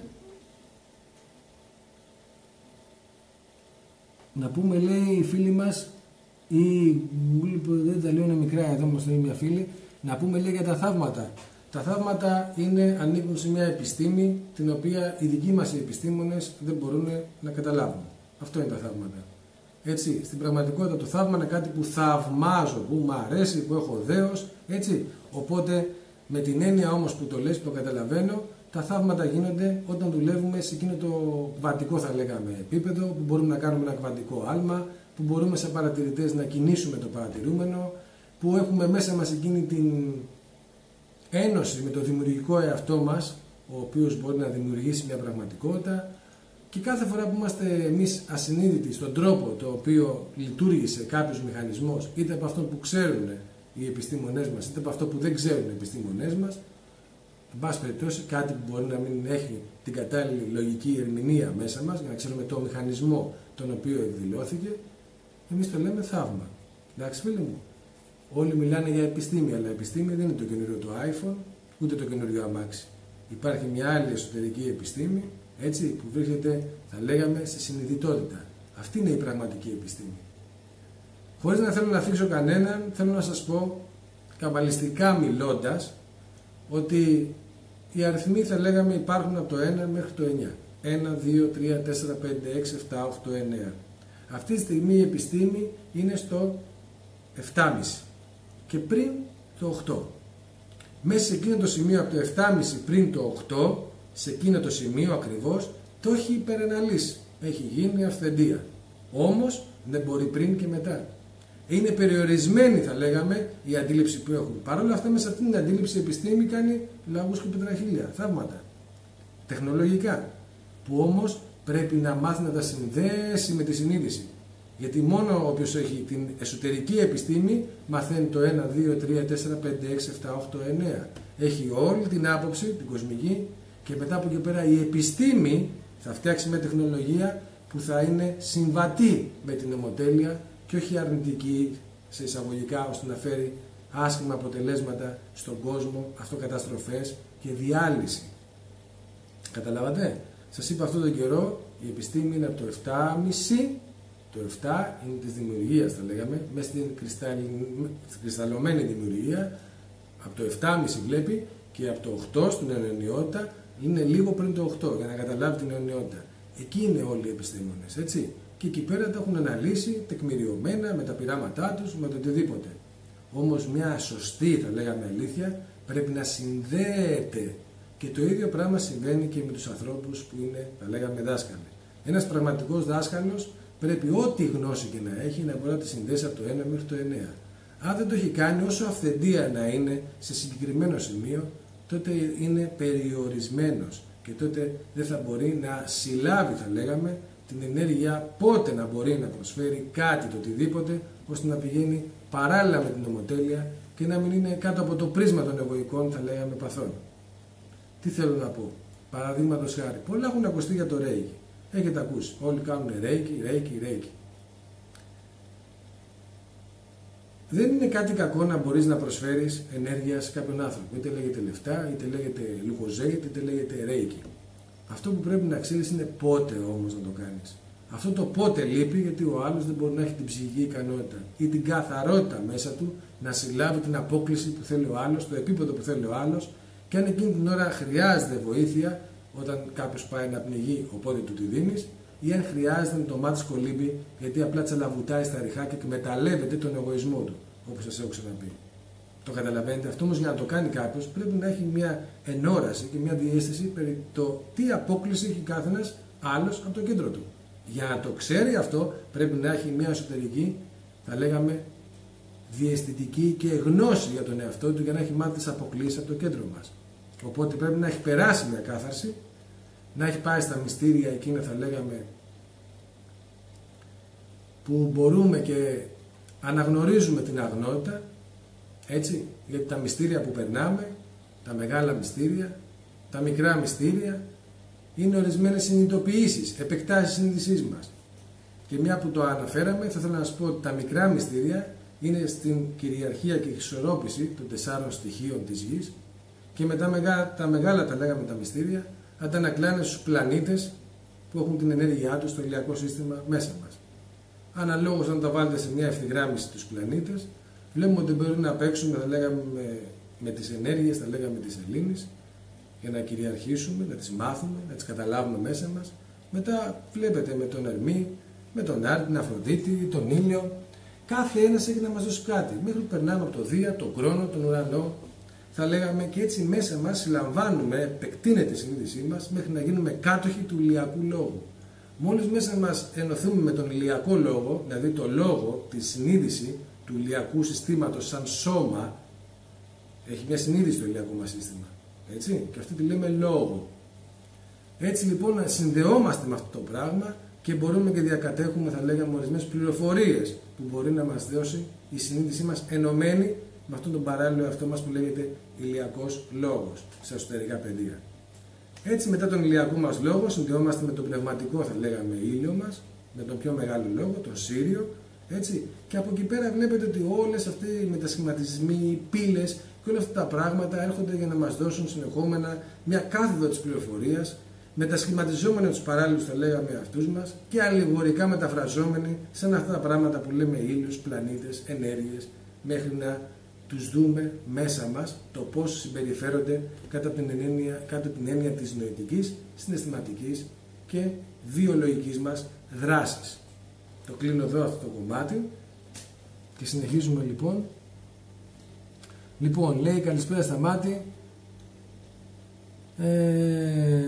Να πούμε, λέει, οι φίλοι μας, ή δεν τα λέω, είναι μικρά, εδώ μας λέει μια φίλη, να πούμε, λέει, για τα θαύματα. Τα θαύματα είναι, ανήκουν σε μια επιστήμη την οποία οι δικοί μας οι επιστήμονες δεν μπορούν να καταλάβουν. Αυτό είναι τα θαύματα. Έτσι, στην πραγματικότητα το θαύμα είναι κάτι που θαυμάζω, που μου αρέσει, που έχω δέος, έτσι. Οπότε με την έννοια όμως που το λες, που το καταλαβαίνω, τα θαύματα γίνονται όταν δουλεύουμε σε εκείνο το κβαντικό, θα λέγαμε, επίπεδο, που μπορούμε να κάνουμε ένα κβαντικό άλμα, που μπορούμε σαν παρατηρητές να κινήσουμε το παρατηρούμενο, που έχουμε μέσα μας εκείνη την ένωση με το δημιουργικό εαυτό μας, ο οποίος μπορεί να δημιουργήσει μια πραγματικότητα, και κάθε φορά που είμαστε εμείς ασυνείδητοι στον τρόπο το οποίο λειτουργήσε κάποιος μηχανισμός, είτε από αυτό που ξέρουν οι επιστήμονές μας, είτε από αυτό που δεν ξέρουν οι επιστήμονές μας, εν πάση περιπτώσει κάτι που μπορεί να μην έχει την κατάλληλη λογική ερμηνεία μέσα μας, για να ξέρουμε το μηχανισμό τον οποίο εκδηλώθηκε, εμείς το λέμε θαύμα. Εντάξει, φίλοι μου. Όλοι μιλάνε για επιστήμη, αλλά η επιστήμη δεν είναι το καινούριο το iPhone, ούτε το καινούριο αμάξι. Υπάρχει μια άλλη εσωτερική επιστήμη, έτσι, που βρίσκεται, θα λέγαμε, στη συνειδητότητα. Αυτή είναι η πραγματική επιστήμη. Χωρίς να θέλω να θίξω κανέναν, θέλω να σας πω, καμπαλιστικά μιλώντας, ότι οι αριθμοί θα λέγαμε υπάρχουν από το ένα μέχρι το εννιά. ένα, δύο, τρία, τέσσερα, πέντε, έξι, επτά, οκτώ, εννιά. Αυτή τη στιγμή η επιστήμη είναι στο επτά κόμμα πέντε και πριν το οκτώ. Μέσα σε εκείνο το σημείο από το επτά κόμμα πέντε πριν το οκτώ, σε εκείνο το σημείο ακριβώς, το έχει υπεραναλύσει. Έχει γίνει αυθεντία. Όμως δεν μπορεί πριν και μετά. Είναι περιορισμένη, θα λέγαμε, η αντίληψη που έχουν. Παρ' όλα αυτά, μέσα σε αυτήν την αντίληψη η επιστήμη κάνει λαγούς και πετραχίλια, θαύματα. Τεχνολογικά. Που όμως πρέπει να μάθει να τα συνδέσει με τη συνείδηση. Γιατί μόνο όποιος έχει την εσωτερική επιστήμη μαθαίνει το ένα, δύο, τρία, τέσσερα, πέντε, έξι, επτά, οκτώ, εννιά. Έχει όλη την άποψη, την κοσμική, και μετά από εκεί πέρα η επιστήμη θα φτιάξει μια τεχνολογία που θα είναι συμβατή με την νομοτέλεια και όχι αρνητική σε εισαγωγικά, ώστε να φέρει άσχημα αποτελέσματα στον κόσμο, αυτοκαταστροφές και διάλυση. Καταλάβατε? Σας είπα αυτόν τον καιρό η επιστήμη είναι από το επτά κόμμα πέντε, το επτά είναι της δημιουργίας, θα λέγαμε, μέσα στην κρυσταλλωμένη δημιουργία, από το επτά κόμμα πέντε βλέπει, και από το οκτώ στην αιωνιότητα είναι λίγο πριν το οκτώ, για να καταλάβει την αιωνιότητα. Εκεί είναι όλοι οι επιστήμονες, έτσι. Και εκεί πέρα τα έχουν αναλύσει τεκμηριωμένα με τα πειράματά τους, με το οτιδήποτε. Όμως μια σωστή, θα λέγαμε, αλήθεια πρέπει να συνδέεται. Και το ίδιο πράγμα συμβαίνει και με τους ανθρώπους που είναι, θα λέγαμε, δάσκαλοι. Ένας πραγματικός δάσκαλος πρέπει ό,τι γνώση και να έχει να μπορεί να τη συνδέσει από το ένα μέχρι το εννιά. Αν δεν το έχει κάνει, όσο αυθεντία να είναι σε συγκεκριμένο σημείο, τότε είναι περιορισμένος και τότε δεν θα μπορεί να συλλάβει, θα λέγαμε, την ενέργεια, πότε να μπορεί να προσφέρει κάτι, το οτιδήποτε, ώστε να πηγαίνει παράλληλα με την νομοτέλεια και να μην είναι κάτω από το πρίσμα των εγωικών, θα λέγαμε, παθών. Τι θέλω να πω? Παραδείγματος χάρη, πολλά έχουν ακουστεί για το Ρέικι. Έχετε ακούσει, όλοι κάνουν Ρέικι, Ρέικι, Ρέικι. Δεν είναι κάτι κακό να μπορείς να προσφέρεις ενέργεια σε κάποιον άνθρωπο. Είτε λέγεται λεφτά, είτε λέγεται λουχοζέγεται, είτε λέγεται Ρέικι. Αυτό που πρέπει να ξέρεις είναι πότε όμως να το κάνεις. Αυτό το πότε λείπει, γιατί ο άλλος δεν μπορεί να έχει την ψυχική ικανότητα ή την καθαρότητα μέσα του να συλλάβει την απόκληση που θέλει ο άλλος, το επίπεδο που θέλει ο άλλος, και αν εκείνη την ώρα χρειάζεται βοήθεια, όταν κάποιος πάει να πνιγεί, οπότε του τη δίνεις, ή αν χρειάζεται να το μάτι κολύμπι, γιατί απλά τσαλαβουτάει στα ριχά και εκμεταλλεύεται τον εγωισμό του, όπως σας έχω ξαναπεί. Το καταλαβαίνετε? Αυτό όμως για να το κάνει κάποιος πρέπει να έχει μια ενόραση και μια διαίσθηση περί το τι απόκληση έχει κάθε ένας άλλος από το κέντρο του. Για να το ξέρει αυτό πρέπει να έχει μια εσωτερική, θα λέγαμε, διαισθητική και γνώση για τον εαυτό του, για να έχει μάθει τις αποκλήσεις από το κέντρο μας. Οπότε πρέπει να έχει περάσει μια κάθαρση, να έχει πάει στα μυστήρια εκείνα, θα λέγαμε, που μπορούμε και αναγνωρίζουμε την αγνότητα, έτσι, γιατί τα μυστήρια που περνάμε, τα μεγάλα μυστήρια, τα μικρά μυστήρια, είναι ορισμένες συνειδητοποιήσεις, επεκτάσεις συνείδησής μας. Και μια που το αναφέραμε, θα ήθελα να σας πω ότι τα μικρά μυστήρια είναι στην κυριαρχία και εξισορρόπηση των τεσσάρων στοιχείων της γης, και μετά τα μεγάλα, τα λέγαμε, τα μυστήρια, αντανακλάνε στους πλανήτες που έχουν την ενέργειά τους στο ηλιακό σύστημα μέσα μας. Αναλόγως, αν τα βάλετε σε μια ευθυγράμμιση τους πλανήτες, βλέπουμε ότι μπορεί να παίξουμε, θα λέγαμε, με, με τις ενέργειες, θα λέγαμε, της Ελλήνης, για να κυριαρχήσουμε, να τις μάθουμε, να τις καταλάβουμε μέσα μας. Μετά βλέπετε με τον Ερμή, με τον Άρη, την Αφροδίτη, τον Ήλιο. Κάθε ένας έχει να μας δώσει κάτι. Μέχρι που περνάμε από το Δία, τον Κρόνο, τον Ουρανό, θα λέγαμε, και έτσι μέσα μας συλλαμβάνουμε, επεκτείνεται η συνείδησή μας μέχρι να γίνουμε κάτοχοι του ηλιακού λόγου. Μόλις μέσα μας ενωθούμε με τον ηλιακό λόγο, δηλαδή το λόγο, τη συνείδηση του ηλιακού συστήματος σαν σώμα, έχει μια συνείδηση το ηλιακό μας σύστημα. Έτσι, και αυτή τη λέμε λόγο. Έτσι λοιπόν συνδεόμαστε με αυτό το πράγμα και μπορούμε και διακατέχουμε, θα λέγαμε, ορισμένες πληροφορίες που μπορεί να μας δώσει η συνείδησή μας ενωμένη με αυτόν τον παράλληλο εαυτό μας που λέγεται ηλιακός λόγος σε εσωτερικά πεδία. Έτσι, μετά τον ηλιακό μας λόγο συνδεόμαστε με τον πνευματικό, θα λέγαμε, ήλιο μας, με τον πιο μεγάλο λόγο, τον Σύριο, έτσι. Και από εκεί πέρα βλέπετε ότι όλες αυτοί οι μετασχηματισμοί, οι πύλες και όλα αυτά τα πράγματα έρχονται για να μας δώσουν συνεχόμενα μια κάθοδο της πληροφορίας, μετασχηματιζόμενοι τους παράλληλους, θα λέγαμε, αυτούς μας, και αλληγορικά μεταφραζόμενοι σαν αυτά τα πράγματα που λέμε ήλιος, πλανήτες, ενέργειες, μέχρι να τους δούμε μέσα μας το πώς συμπεριφέρονται κατά την έννοια, κατά την έννοια της νοητικής, συναισθηματικής και βιολογικής μας δράσης. Το κλείνω εδώ αυτό το κομμάτι και συνεχίζουμε λοιπόν. Λοιπόν, λέει καλησπέρα Σταμάτη. Ε,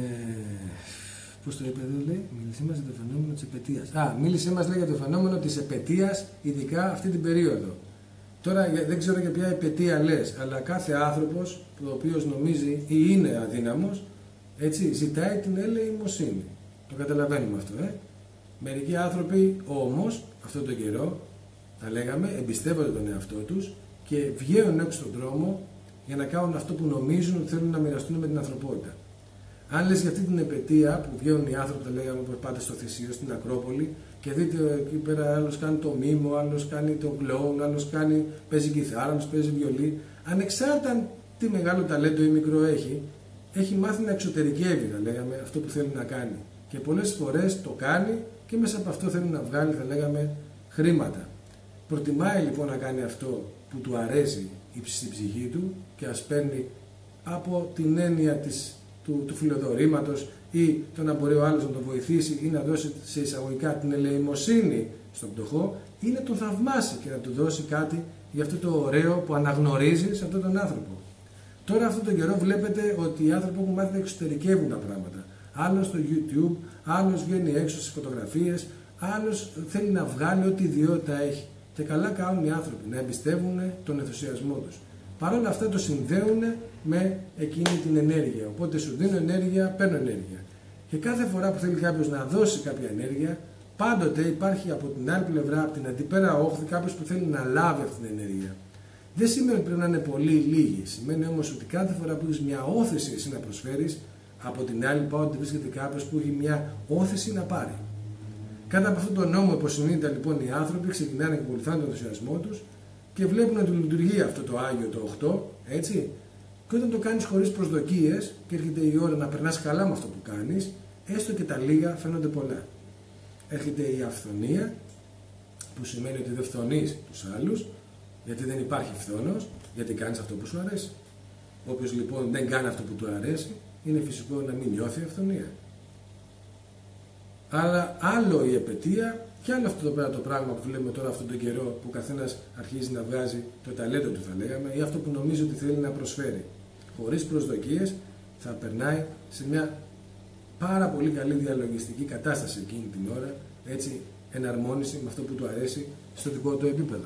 πώς το είπε εδώ, λέει, μίλησέ μας για το φαινόμενο της επετείας. Α, μίλησέ μας λέει για το φαινόμενο της επετείας, ειδικά αυτή την περίοδο. Τώρα δεν ξέρω για ποια επετεία λες, αλλά κάθε άνθρωπος ο οποίος νομίζει ή είναι αδύναμος, έτσι, ζητάει την ελεημοσύνη. Το καταλαβαίνουμε αυτό, ε. Μερικοί άνθρωποι όμως, αυτόν τον καιρό, θα λέγαμε, εμπιστεύονται τον εαυτό τους και βγαίνουν έξω στον δρόμο για να κάνουν αυτό που νομίζουν ότι θέλουν να μοιραστούν με την ανθρωπότητα. Αν λες για αυτή την επετεία που βγαίνουν οι άνθρωποι, θα λέγαμε, που πάτε στο Θησίο, στην Ακρόπολη και δείτε εκεί πέρα άλλος κάνει το μήμο, άλλος κάνει το κλόουν, άλλος κάνει, παίζει κιθάρα, άλλος παίζει βιολί. Ανεξάρτητα τι μεγάλο ταλέντο ή μικρό έχει, έχει μάθει να εξωτερικεύει, θα λέγαμε, αυτό που θέλει να κάνει. Και πολλές φορές το κάνει και μέσα από αυτό θέλει να βγάλει, θα λέγαμε, χρήματα. Προτιμάει λοιπόν να κάνει αυτό που του αρέσει στην ψυχή του και ας παίρνει από την έννοια της, του, του φιλοδορήματος ή το να μπορεί ο άλλος να τον βοηθήσει ή να δώσει σε εισαγωγικά την ελεημοσύνη στον πτωχό ή να τον θαυμάσει και να του δώσει κάτι για αυτό το ωραίο που αναγνωρίζει σε αυτόν τον άνθρωπο. Τώρα αυτόν τον καιρό βλέπετε ότι οι άνθρωποι έχουν μάθει να εξωτερικεύουν τα πράγματα. Άλλος στο YouTube, άλλος βγαίνει έξω στις φωτογραφίες, άλλος θέλει να βγάλει ό,τι ιδιότητα έχει. Και καλά κάνουν οι άνθρωποι να εμπιστεύουν τον ενθουσιασμό τους. Παρ' όλα αυτά το συνδέουν με εκείνη την ενέργεια. Οπότε σου δίνω ενέργεια, παίρνω ενέργεια. Και κάθε φορά που θέλει κάποιος να δώσει κάποια ενέργεια, πάντοτε υπάρχει από την άλλη πλευρά, από την αντιπέρα όχθη, κάποιος που θέλει να λάβει αυτή την ενέργεια. Δεν σημαίνει ότι πρέπει να είναι πολύ λίγοι. Σημαίνει όμως ότι κάθε φορά που έχεις μια όθηση εσύ να προσφέρεις, από την άλλη πάντοτε βρίσκεται κάποιος που έχει μια όθηση να πάρει. Κάτω από αυτόν τον νόμο υποσυνείδητα λοιπόν οι άνθρωποι ξεκινάνε και ακολουθάνε τον ενθουσιασμό τους και βλέπουν ότι λειτουργεί αυτό το Άγιο το οκτώ, έτσι. Και όταν το κάνεις χωρίς προσδοκίες και έρχεται η ώρα να περνάς καλά με αυτό που κάνεις, έστω και τα λίγα φαίνονται πολλά. Έρχεται η αυθονία, που σημαίνει ότι δεν φθονείς τους άλλους, γιατί δεν υπάρχει φθόνος, γιατί κάνεις αυτό που σου αρέσει. Όποιος λοιπόν δεν κάνει αυτό που του αρέσει, είναι φυσικό να μην νιώθει αυθονία. Αλλά άλλο η επετεία και άλλο αυτό το, πέρα το πράγμα που βλέπουμε τώρα αυτόν τον καιρό που ο καθένας αρχίζει να βγάζει το ταλέντο του, θα λέγαμε, ή αυτό που νομίζει ότι θέλει να προσφέρει. Χωρίς προσδοκίες θα περνάει σε μια πάρα πολύ καλή διαλογιστική κατάσταση εκείνη την ώρα, έτσι, εναρμόνιση με αυτό που του αρέσει στο δικό του επίπεδο.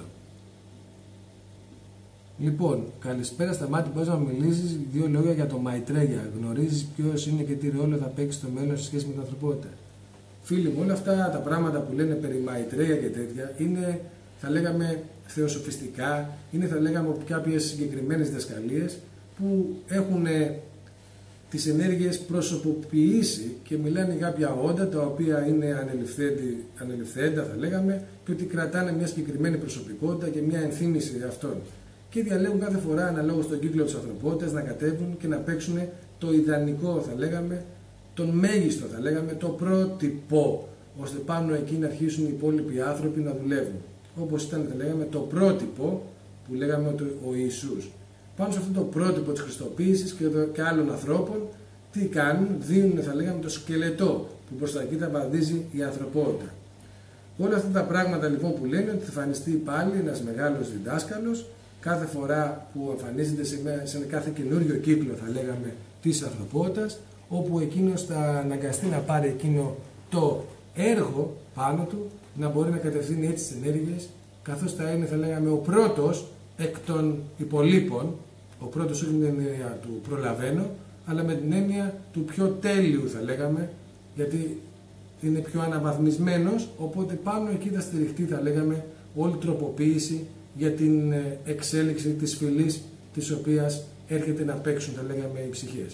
Λοιπόν, καλησπέρα Σταμάτη, μπορείς να μιλήσεις δύο λόγια για το Μαϊτρέγια. Γνωρίζεις ποιος είναι και τι ρόλο θα παίξει στο μέλλον σε σχέση με την ανθρωπότητα. Φίλοι μου, όλα αυτά τα πράγματα που λένε περί Μαϊτρέγια και τέτοια είναι, θα λέγαμε, θεοσοφιστικά, είναι, θα λέγαμε, κάποιες συγκεκριμένες διδασκαλίες που έχουν τις ενέργειες προσωποποιήσει και μιλάνε για κάποια όντα τα οποία είναι ανελευθέντα, θα λέγαμε, και ότι κρατάνε μια συγκεκριμένη προσωπικότητα και μια ενθύμηση αυτών. Και διαλέγουν κάθε φορά αναλόγως στον κύκλο της ανθρωπότητας να κατέβουν και να παίξουν το ιδανικό, θα λέγαμε, τον μέγιστο, θα λέγαμε, το πρότυπο, ώστε πάνω εκεί να αρχίσουν οι υπόλοιποι άνθρωποι να δουλεύουν. Όπως ήταν, θα λέγαμε, το πρότυπο που λέγαμε ότι ο Ιησούς. Πάνω σε αυτό το πρότυπο της Χριστοποίησης και, και άλλων ανθρώπων, τι κάνουν, δίνουν, θα λέγαμε, το σκελετό που προς τα εκεί τα βαδίζει η ανθρωπότητα. Όλα αυτά τα πράγματα λοιπόν που λένε ότι θα εμφανιστεί πάλι ένας μεγάλος διδάσκαλος κάθε φορά που εμφανίζεται σε, σε κάθε καινούριο κύκλο, θα λέγαμε, της ανθρωπότητας, όπου εκείνος θα αναγκαστεί να πάρει εκείνο το έργο πάνω του, να μπορεί να κατευθύνει έτσι τις ενέργειες, καθώς θα είναι, θα λέγαμε, ο πρώτος εκ των υπολείπων, ο πρώτος όχι με την έννοια του προλαβαίνω, αλλά με την έννοια του πιο τέλειου, θα λέγαμε, γιατί είναι πιο αναβαθμισμένος, οπότε πάνω εκεί θα στηριχτεί, θα λέγαμε, όλη η τροποποίηση για την εξέλιξη της φυλής της οποίας έρχεται να παίξουν, θα λέγαμε, οι ψυχές.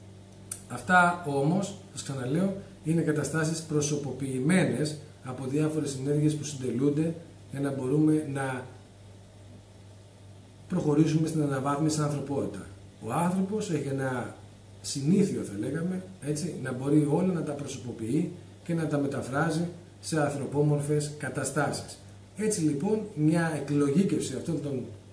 Αυτά όμως, σας ξαναλέω, είναι καταστάσεις προσωποποιημένες από διάφορες ενέργειες που συντελούνται για να μπορούμε να προχωρήσουμε στην αναβάθμιση της ανθρωπότητα. Ο άνθρωπος έχει ένα συνήθειο, θα λέγαμε, έτσι, να μπορεί όλα να τα προσωποποιεί και να τα μεταφράζει σε ανθρωπόμορφες καταστάσεις. Έτσι λοιπόν μια εκλογήκευση αυτών των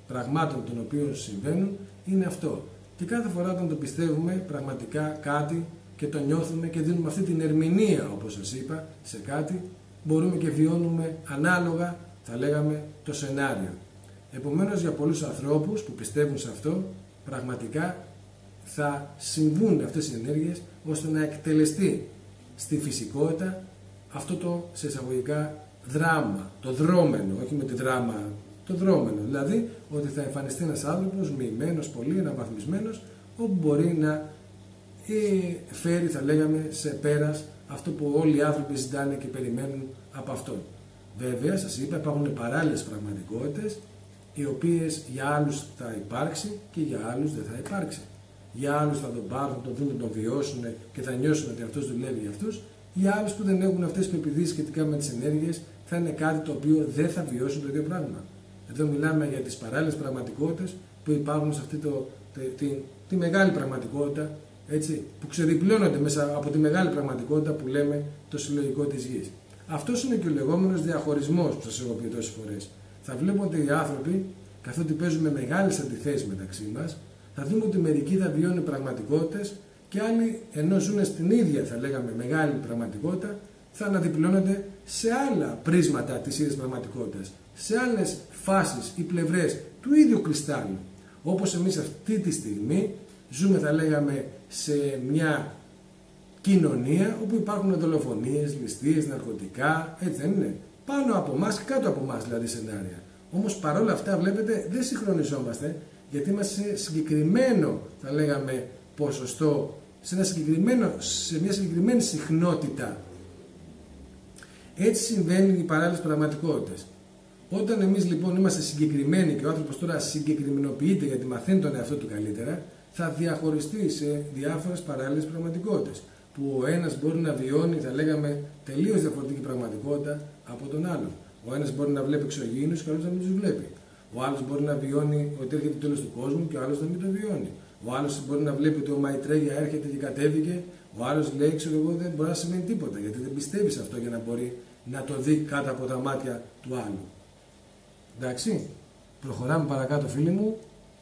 πραγμάτων των οποίων συμβαίνουν είναι αυτό. Και κάθε φορά όταν το πιστεύουμε πραγματικά κάτι και το νιώθουμε και δίνουμε αυτή την ερμηνεία, όπως σας είπα, σε κάτι, μπορούμε και βιώνουμε ανάλογα, θα λέγαμε, το σενάριο. Επομένως, για πολλούς ανθρώπους που πιστεύουν σε αυτό, πραγματικά θα συμβούν αυτές οι ενέργειες ώστε να εκτελεστεί στη φυσικότητα αυτό το, σε εισαγωγικά, δράμα, το δρόμενο, όχι με τη δράμα, το δρόμενο. Δηλαδή, ότι θα εμφανιστεί ένας άνθρωπος μοιημένος, πολύ αναβαθμισμένος, όπου μπορεί να ε, φέρει, θα λέγαμε, σε πέρας αυτό που όλοι οι άνθρωποι ζητάνε και περιμένουν από αυτόν. Βέβαια, σας είπα, υπάρχουν παράλληλες πραγματικότητες, οι οποίες για άλλους θα υπάρξει και για άλλους δεν θα υπάρξει. Για άλλους θα τον πάρουν, τον δουν, τον βιώσουν και θα νιώσουν ότι αυτός δουλεύει για αυτούς. Για άλλους που δεν έχουν αυτές τις πεποιθήσεις σχετικά με τις ενέργειες, θα είναι κάτι το οποίο δεν θα βιώσουν το ίδιο πράγμα. Εδώ μιλάμε για τις παράλληλες πραγματικότητες που υπάρχουν σε αυτή το, τη, τη, τη μεγάλη πραγματικότητα, έτσι, που ξεδιπλώνονται μέσα από τη μεγάλη πραγματικότητα που λέμε το συλλογικό της γης. Αυτός είναι και ο λεγόμενος διαχωρισμός που σας έχω πει τόσες φορές. Θα βλέπετε οι άνθρωποι, καθότι παίζουμε μεγάλες αντιθέσεις μεταξύ μας, θα δούμε ότι μερικοί θα βιώνουν πραγματικότητες και άλλοι, ενώ ζουν στην ίδια, θα λέγαμε, μεγάλη πραγματικότητα, θα αναδιπλώνονται σε άλλα πρίσματα της ίδιας πραγματικότητας, σε άλλες φάσεις ή πλευρές του ίδιου κρυστάλλου. Όπως εμείς αυτή τη στιγμή ζούμε, θα λέγαμε, σε μια κοινωνία όπου υπάρχουν δολοφονίες, ληστείες, ναρκωτικά, έτσι δεν είναι? Πάνω από εμάς και κάτω από εμάς δηλαδή σενάρια. Όμως παρόλα αυτά βλέπετε δεν συγχρονιζόμαστε, γιατί είμαστε σε συγκεκριμένο, θα λέγαμε, ποσοστό, σε, ένα συγκεκριμένο, σε μια συγκεκριμένη συχνότητα. Έτσι συμβαίνουν οι παράλληλες πραγματικότητες. Όταν εμείς λοιπόν είμαστε συγκεκριμένοι και ο άνθρωπος τώρα συγκεκριμενοποιείται γιατί μαθαίνει τον εαυτό του καλύτερα, θα διαχωριστεί σε διάφορες παράλληλες πραγματικότητες. Που ο ένας μπορεί να βιώνει, θα λέγαμε, τελείως διαφορετική πραγματικότητα από τον άλλον. Ο ένας μπορεί να βλέπει εξωγήινους και ο άλλος να μην τους βλέπει. Ο άλλος μπορεί να βιώνει ότι έρχεται το τέλος του κόσμου και ο άλλος να μην το βιώνει. Ο άλλος μπορεί να βλέπει ότι ο Μαϊτρέγια έρχεται και κατέβηκε. Ο άλλος λέει, ξέρω εγώ, δεν μπορεί να σημαίνει τίποτα γιατί δεν πιστεύει σε αυτό για να μπορεί να το δει κάτω από τα μάτια του άλλου. Εντάξει, προχωράμε παρακάτω, φίλοι μου.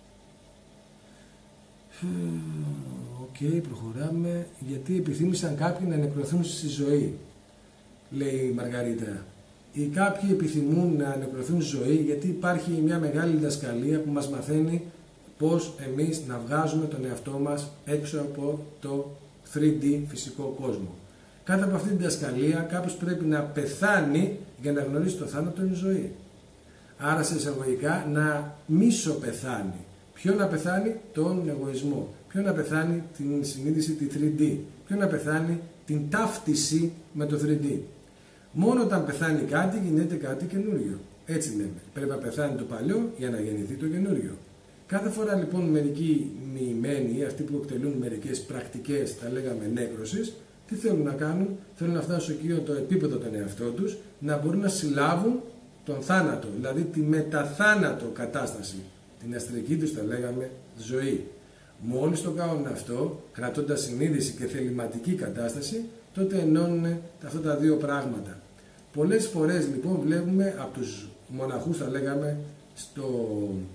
Οκ, okay, προχωράμε. Γιατί επιθύμησαν κάποιοι να νεκρωθούν στη ζωή, λέει η Μαργαρίτα. Ή κάποιοι επιθυμούν να νεκρωθούν στη ζωή γιατί υπάρχει μια μεγάλη διδασκαλία που μας μαθαίνει πώς εμείς να βγάζουμε τον εαυτό μας έξω από το θρι ντι φυσικό κόσμο. Κάτω από αυτή την διδασκαλία κάποιος πρέπει να πεθάνει για να γνωρίσει το θάνατο είναι ζωή. Άρα σε εισαγωγικά να μισοπεθάνει. Ποιο να πεθάνει? Τον εγωισμό. Ποιο να πεθάνει? Την συνείδηση τη θρι ντι. Ποιο να πεθάνει? Την ταύτιση με το θρι ντι. Μόνο όταν πεθάνει κάτι γίνεται κάτι καινούριο. Έτσι λέμε. Πρέπει να πεθάνει το παλιό για να γεννηθεί το καινούριο. Κάθε φορά λοιπόν μερικοί μοιημένοι ή αυτοί που εκτελούν μερικές πρακτικές, θα λέγαμε νέκρωσης, τι θέλουν να κάνουν? Θέλουν να φτάσουν στο εκείνο το επίπεδο τον εαυτό τους, να μπορούν να συλλάβουν τον θάνατο, δηλαδή τη μεταθάνατο κατάσταση, την αστρική τους, θα λέγαμε, ζωή. Μόλις το κάνουν αυτό, κρατώντας συνείδηση και θεληματική κατάσταση, τότε ενώνουν αυτά τα δύο πράγματα. Πολλές φορές λοιπόν βλέπουμε από τους μοναχούς, θα λέγαμε, στο,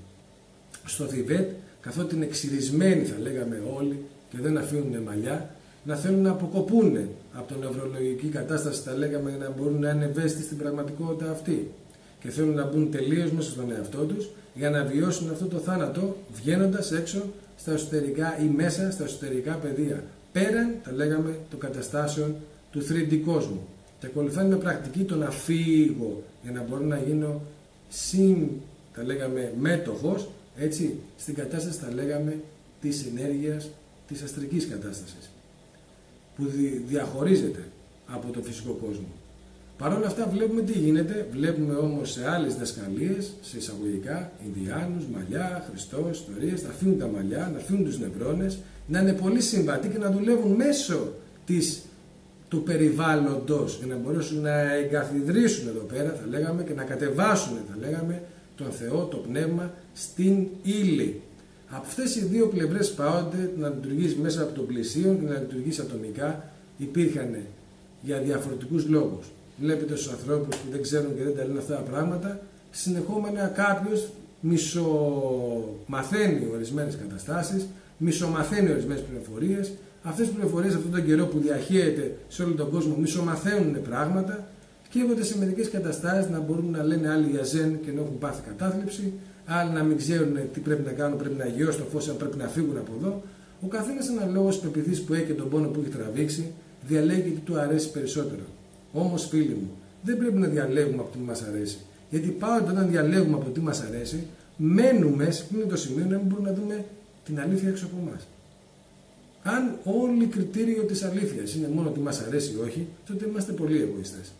στο Θιβέτ, καθότι είναι εξυρισμένοι, θα λέγαμε όλοι, και δεν αφήνουν μαλλιά, να θέλουν να αποκοπούν από την νευρολογική κατάσταση, θα λέγαμε, να μπορούν να είναι ευαίσθητοι στην πραγματικότητα αυτή. Και θέλουν να μπουν τελείως μέσα στον εαυτό τους για να βιώσουν αυτό το θάνατο, βγαίνοντας έξω στα εσωτερικά ή μέσα στα εσωτερικά πεδία. Πέραν, θα λέγαμε, των καταστάσεων του θρι ντι κόσμου. Και ακολουθάνε με πρακτική το να φύγω για να μπορώ να γίνω συν, θα λέγαμε, μέτοχος, έτσι, στην κατάσταση, θα λέγαμε, της ενέργειας της αστρικής κατάστασης, που διαχωρίζεται από το φυσικό κόσμο. Παρ' όλα αυτά βλέπουμε τι γίνεται, βλέπουμε όμως σε άλλες δασκαλίες, σε εισαγωγικά, Ινδιάνους, μαλλιά, Χριστός, ιστορίες, να αφήνουν τα μαλλιά, να αφήνουν τους νευρώνες, να είναι πολύ συμβατοί και να δουλεύουν μέσω της, του περιβάλλοντος για να μπορέσουν να εγκαθιδρύσουν εδώ πέρα, θα λέγαμε, και να κατεβάσουν, θα λέγαμε, τον Θεό, το Πνεύμα, στην ύλη. Από αυτές οι δύο πλευρές πάονται να λειτουργήσει μέσα από το πλαισίο και να λειτουργήσει ατομικά, υπήρχαν για διαφορετικούς λόγους. Βλέπετε στους ανθρώπους που δεν ξέρουν και δεν τα λένε αυτά τα πράγματα, συνεχόμενα κάποιος μισομαθαίνει ορισμένες καταστάσεις, μισομαθαίνει ορισμένες πληροφορίες. Αυτές τις πληροφορίες αυτόν τον καιρό που διαχέεται σε όλο τον κόσμο μισομαθαίνουν πράγματα, σκύβονται σε μερικές καταστάσεις να μπορούν να λένε άλλοι για ζεν και να έχουν πάθει κατάθλιψη, άλλοι να μην ξέρουν τι πρέπει να κάνουν, πρέπει να αγιώσουν το φως, αν πρέπει να φύγουν από εδώ. Ο καθένας ένα λόγος πεποιθής που έχει και τον πόνο που έχει τραβήξει, διαλέγει τι του αρέσει περισσότερο. Όμως, φίλοι μου, δεν πρέπει να διαλέγουμε από το τι μας αρέσει. Γιατί πάντα όταν διαλέγουμε από το τι μας αρέσει, μένουμε σε εκείνο το σημείο να μην μπορούμε να δούμε την αλήθεια έξω από εμάς. Αν όλη κριτήριο της αλήθειας είναι μόνο τι μας αρέσει ή όχι, τότε είμαστε πολύ εγωιστές.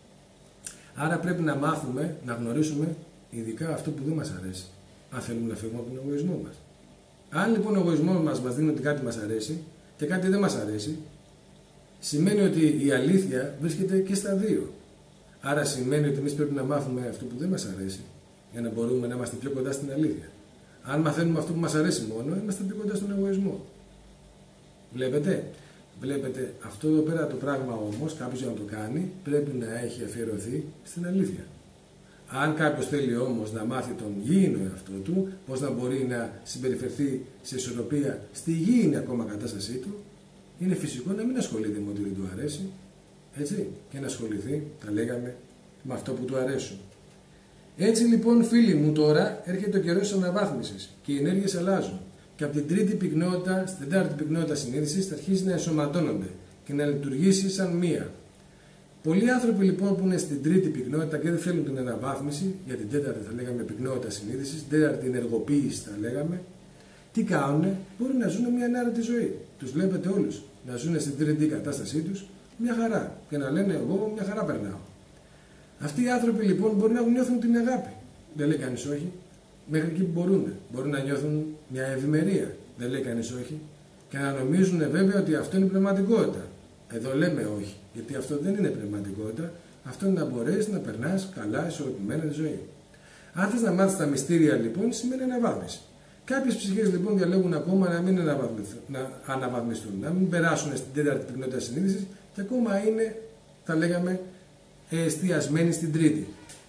Άρα πρέπει να μάθουμε, να γνωρίσουμε ειδικά αυτό που δεν μας αρέσει, αν θέλουμε να φύγουμε από τον εγωισμό μας. Αν λοιπόν ο εγωισμός μας μας δίνει ότι κάτι μας αρέσει και κάτι δεν μας αρέσει, σημαίνει ότι η αλήθεια βρίσκεται και στα δύο. Άρα σημαίνει ότι εμείς πρέπει να μάθουμε αυτό που δεν μας αρέσει για να μπορούμε να είμαστε πιο κοντά στην αλήθεια. Αν μαθαίνουμε αυτό που μας αρέσει μόνο, είμαστε πιο κοντά στον εγωισμό. Βλέπετε, βλέπετε αυτό εδώ πέρα το πράγμα όμως, κάποιος για να το κάνει, πρέπει να έχει αφιερωθεί στην αλήθεια. Αν κάποιος θέλει όμως να μάθει τον γήινο εαυτό του, πώς να μπορεί να συμπεριφερθεί σε ισορροπία στη γήινη ακόμα κατάστασή του, είναι φυσικό να μην ασχολείται με ό,τι δεν του αρέσει, έτσι, και να ασχοληθεί, τα λέγαμε, με αυτό που του αρέσουν. Έτσι λοιπόν, φίλοι μου, τώρα έρχεται ο καιρός της αναβάθμισης και οι ενέργειες αλλάζουν. Και από την τρίτη πυκνότητα στην τέταρτη πυκνότητα συνείδησης θα αρχίσει να ενσωματώνονται και να λειτουργήσει σαν μία. Πολλοί άνθρωποι λοιπόν που είναι στην τρίτη πυκνότητα και δεν θέλουν την αναβάθμιση, για την τέταρτη θα λέγαμε πυκνότητα συνείδησης, την τέταρτη ενεργοποίηση θα λέγαμε, τι κάνουνε, μπορούν να ζουν μια ανάρρητη ζωή. Τους βλέπετε όλους να ζουν στην τρίτη κατάστασή τους μια χαρά και να λένε εγώ μια χαρά περνάω. Αυτοί οι άνθρωποι λοιπόν μπορεί να νιώθουν την αγάπη. Δεν λέει κανείς όχι. Μέχρι εκεί που μπορούν. Μπορούν να νιώθουν μια ευημερία. Δεν λέει κανείς όχι. Και να νομίζουν βέβαια ότι αυτό είναι πνευματικότητα. Εδώ λέμε όχι. Γιατί αυτό δεν είναι πνευματικότητα. Αυτό είναι να μπορέσει να περνάς καλά, ισορροπημένα τη ζωή. Αν θες να μάθεις τα μυστήρια λοιπόν, σημαίνει αναβάθμιση. Κάποιες ψυχές λοιπόν διαλέγουν ακόμα να μην να αναβαθμιστούν, να μην περάσουν στην τέταρτη πυκνότητα συνείδησης και ακόμα είναι, θα λέγαμε, εστιασμένοι στην τρίτη.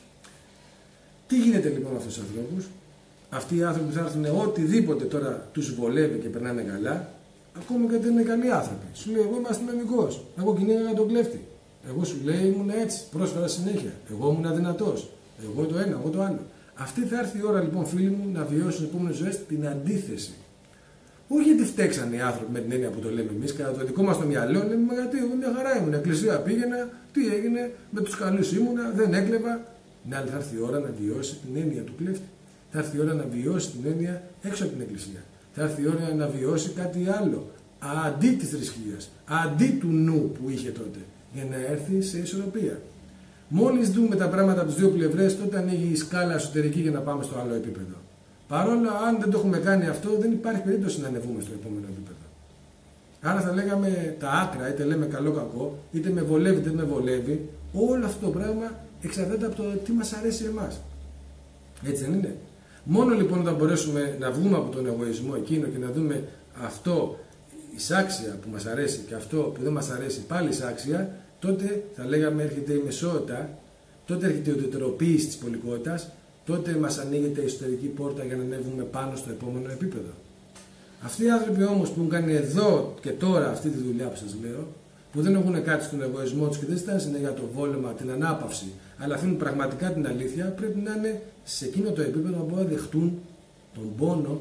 Τι γίνεται λοιπόν με αυτούς τους ανθρώπους? Αυτοί οι άνθρωποι θα έρθουν οτιδήποτε τώρα τους βολεύει και περνάνε καλά, ακόμα και δεν είναι καλοί άνθρωποι. Σου λέει: εγώ είμαι αστυνομικός, εγώ κυνήγαγα τον κλέφτη. Εγώ σου λέει ήμουν έτσι, πρόσφερα συνέχεια. Εγώ ήμουν αδυνατός. Εγώ το ένα, εγώ το άλλο. Αυτή θα έρθει η ώρα λοιπόν, φίλοι μου, να βιώσουν στις επόμενες ζωές την αντίθεση. Όχι γιατί φταίξαν οι άνθρωποι με την έννοια που το λέμε εμείς, κατά το δικό μας το μυαλό λέμε: γιατί εγώ μια χαρά ήμουν. Εκκλησία πήγαινα, τι έγινε, με τους καλούς ήμουνα, δεν έκλεβα. Ναι, αλλά θα έρθει η ώρα να βιώσει την έννοια του κλέφτη. Θα έρθει η ώρα να βιώσει την έννοια έξω από την εκκλησία. Θα έρθει η ώρα να βιώσει κάτι άλλο. Αντί της θρησκείας, αντί του νου που είχε τότε, για να έρθει σε ισορροπία. Μόλις δούμε τα πράγματα από τις δύο πλευρές, τότε ανοίγει η σκάλα εσωτερική για να πάμε στο άλλο επίπεδο. Παρόλο, αν δεν το έχουμε κάνει αυτό, δεν υπάρχει περίπτωση να ανεβούμε στο επόμενο επίπεδο. Άρα θα λέγαμε τα άκρα, είτε λέμε καλό-κακό, είτε με βολεύει είτε με βολεύει, όλο αυτό το πράγμα εξαρτάται από το τι μας αρέσει εμάς. Έτσι δεν είναι? Μόνο λοιπόν όταν μπορέσουμε να βγούμε από τον εγωισμό εκείνο και να δούμε αυτό εισάξια που μας αρέσει και αυτό που δεν μας αρέσει πάλι εισάξια, τότε θα λέγαμε έρχεται η μεσότητα, τότε έρχεται η ουδετεροποίηση της πολικότητας, τότε μας ανοίγεται η εσωτερική πόρτα για να ανέβουμε πάνω στο επόμενο επίπεδο. Αυτοί οι άνθρωποι όμως που έχουν κάνει εδώ και τώρα αυτή τη δουλειά που σας λέω, που δεν έχουν κάτι στον εγωισμό τους και δεν ζητάνε συνέχεια το βόλεμα, την ανάπαυση, αλλά αφήνουν πραγματικά την αλήθεια, πρέπει να είναι σε εκείνο το επίπεδο να μπορούν να δεχτούν τον πόνο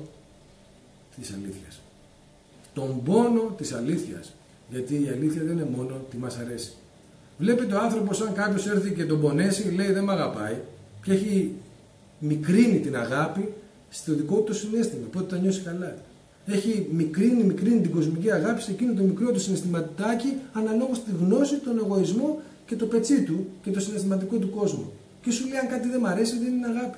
της αλήθειας. Τον πόνο της αλήθειας. Γιατί η αλήθεια δεν είναι μόνο τι μας αρέσει. Βλέπετε ο άνθρωπος, αν κάποιος έρθει και τον πονέσει, λέει δεν με αγαπάει, και έχει μικρύνει την αγάπη στο δικό του συναίσθημα, πότε θα νιώσει καλά. Έχει μικρύνει, μικρύνει την κοσμική αγάπη σε εκείνο το μικρό του συναισθηματάκι, αναλόγως στη γνώση, τον εγωισμό και το πετσί του και το συναισθηματικό του κόσμο. Και σου λέει: αν κάτι δεν μ' αρέσει, δεν είναι αγάπη.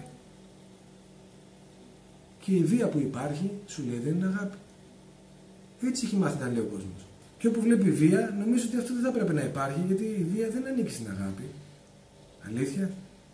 Και η βία που υπάρχει, σου λέει: δεν είναι αγάπη. Έτσι έχει μάθει να λέει ο κόσμος. Και όπου βλέπει βία, νομίζω ότι αυτό δεν θα πρέπει να υπάρχει, γιατί η βία δεν ανήκει στην αγάπη. Αλήθεια.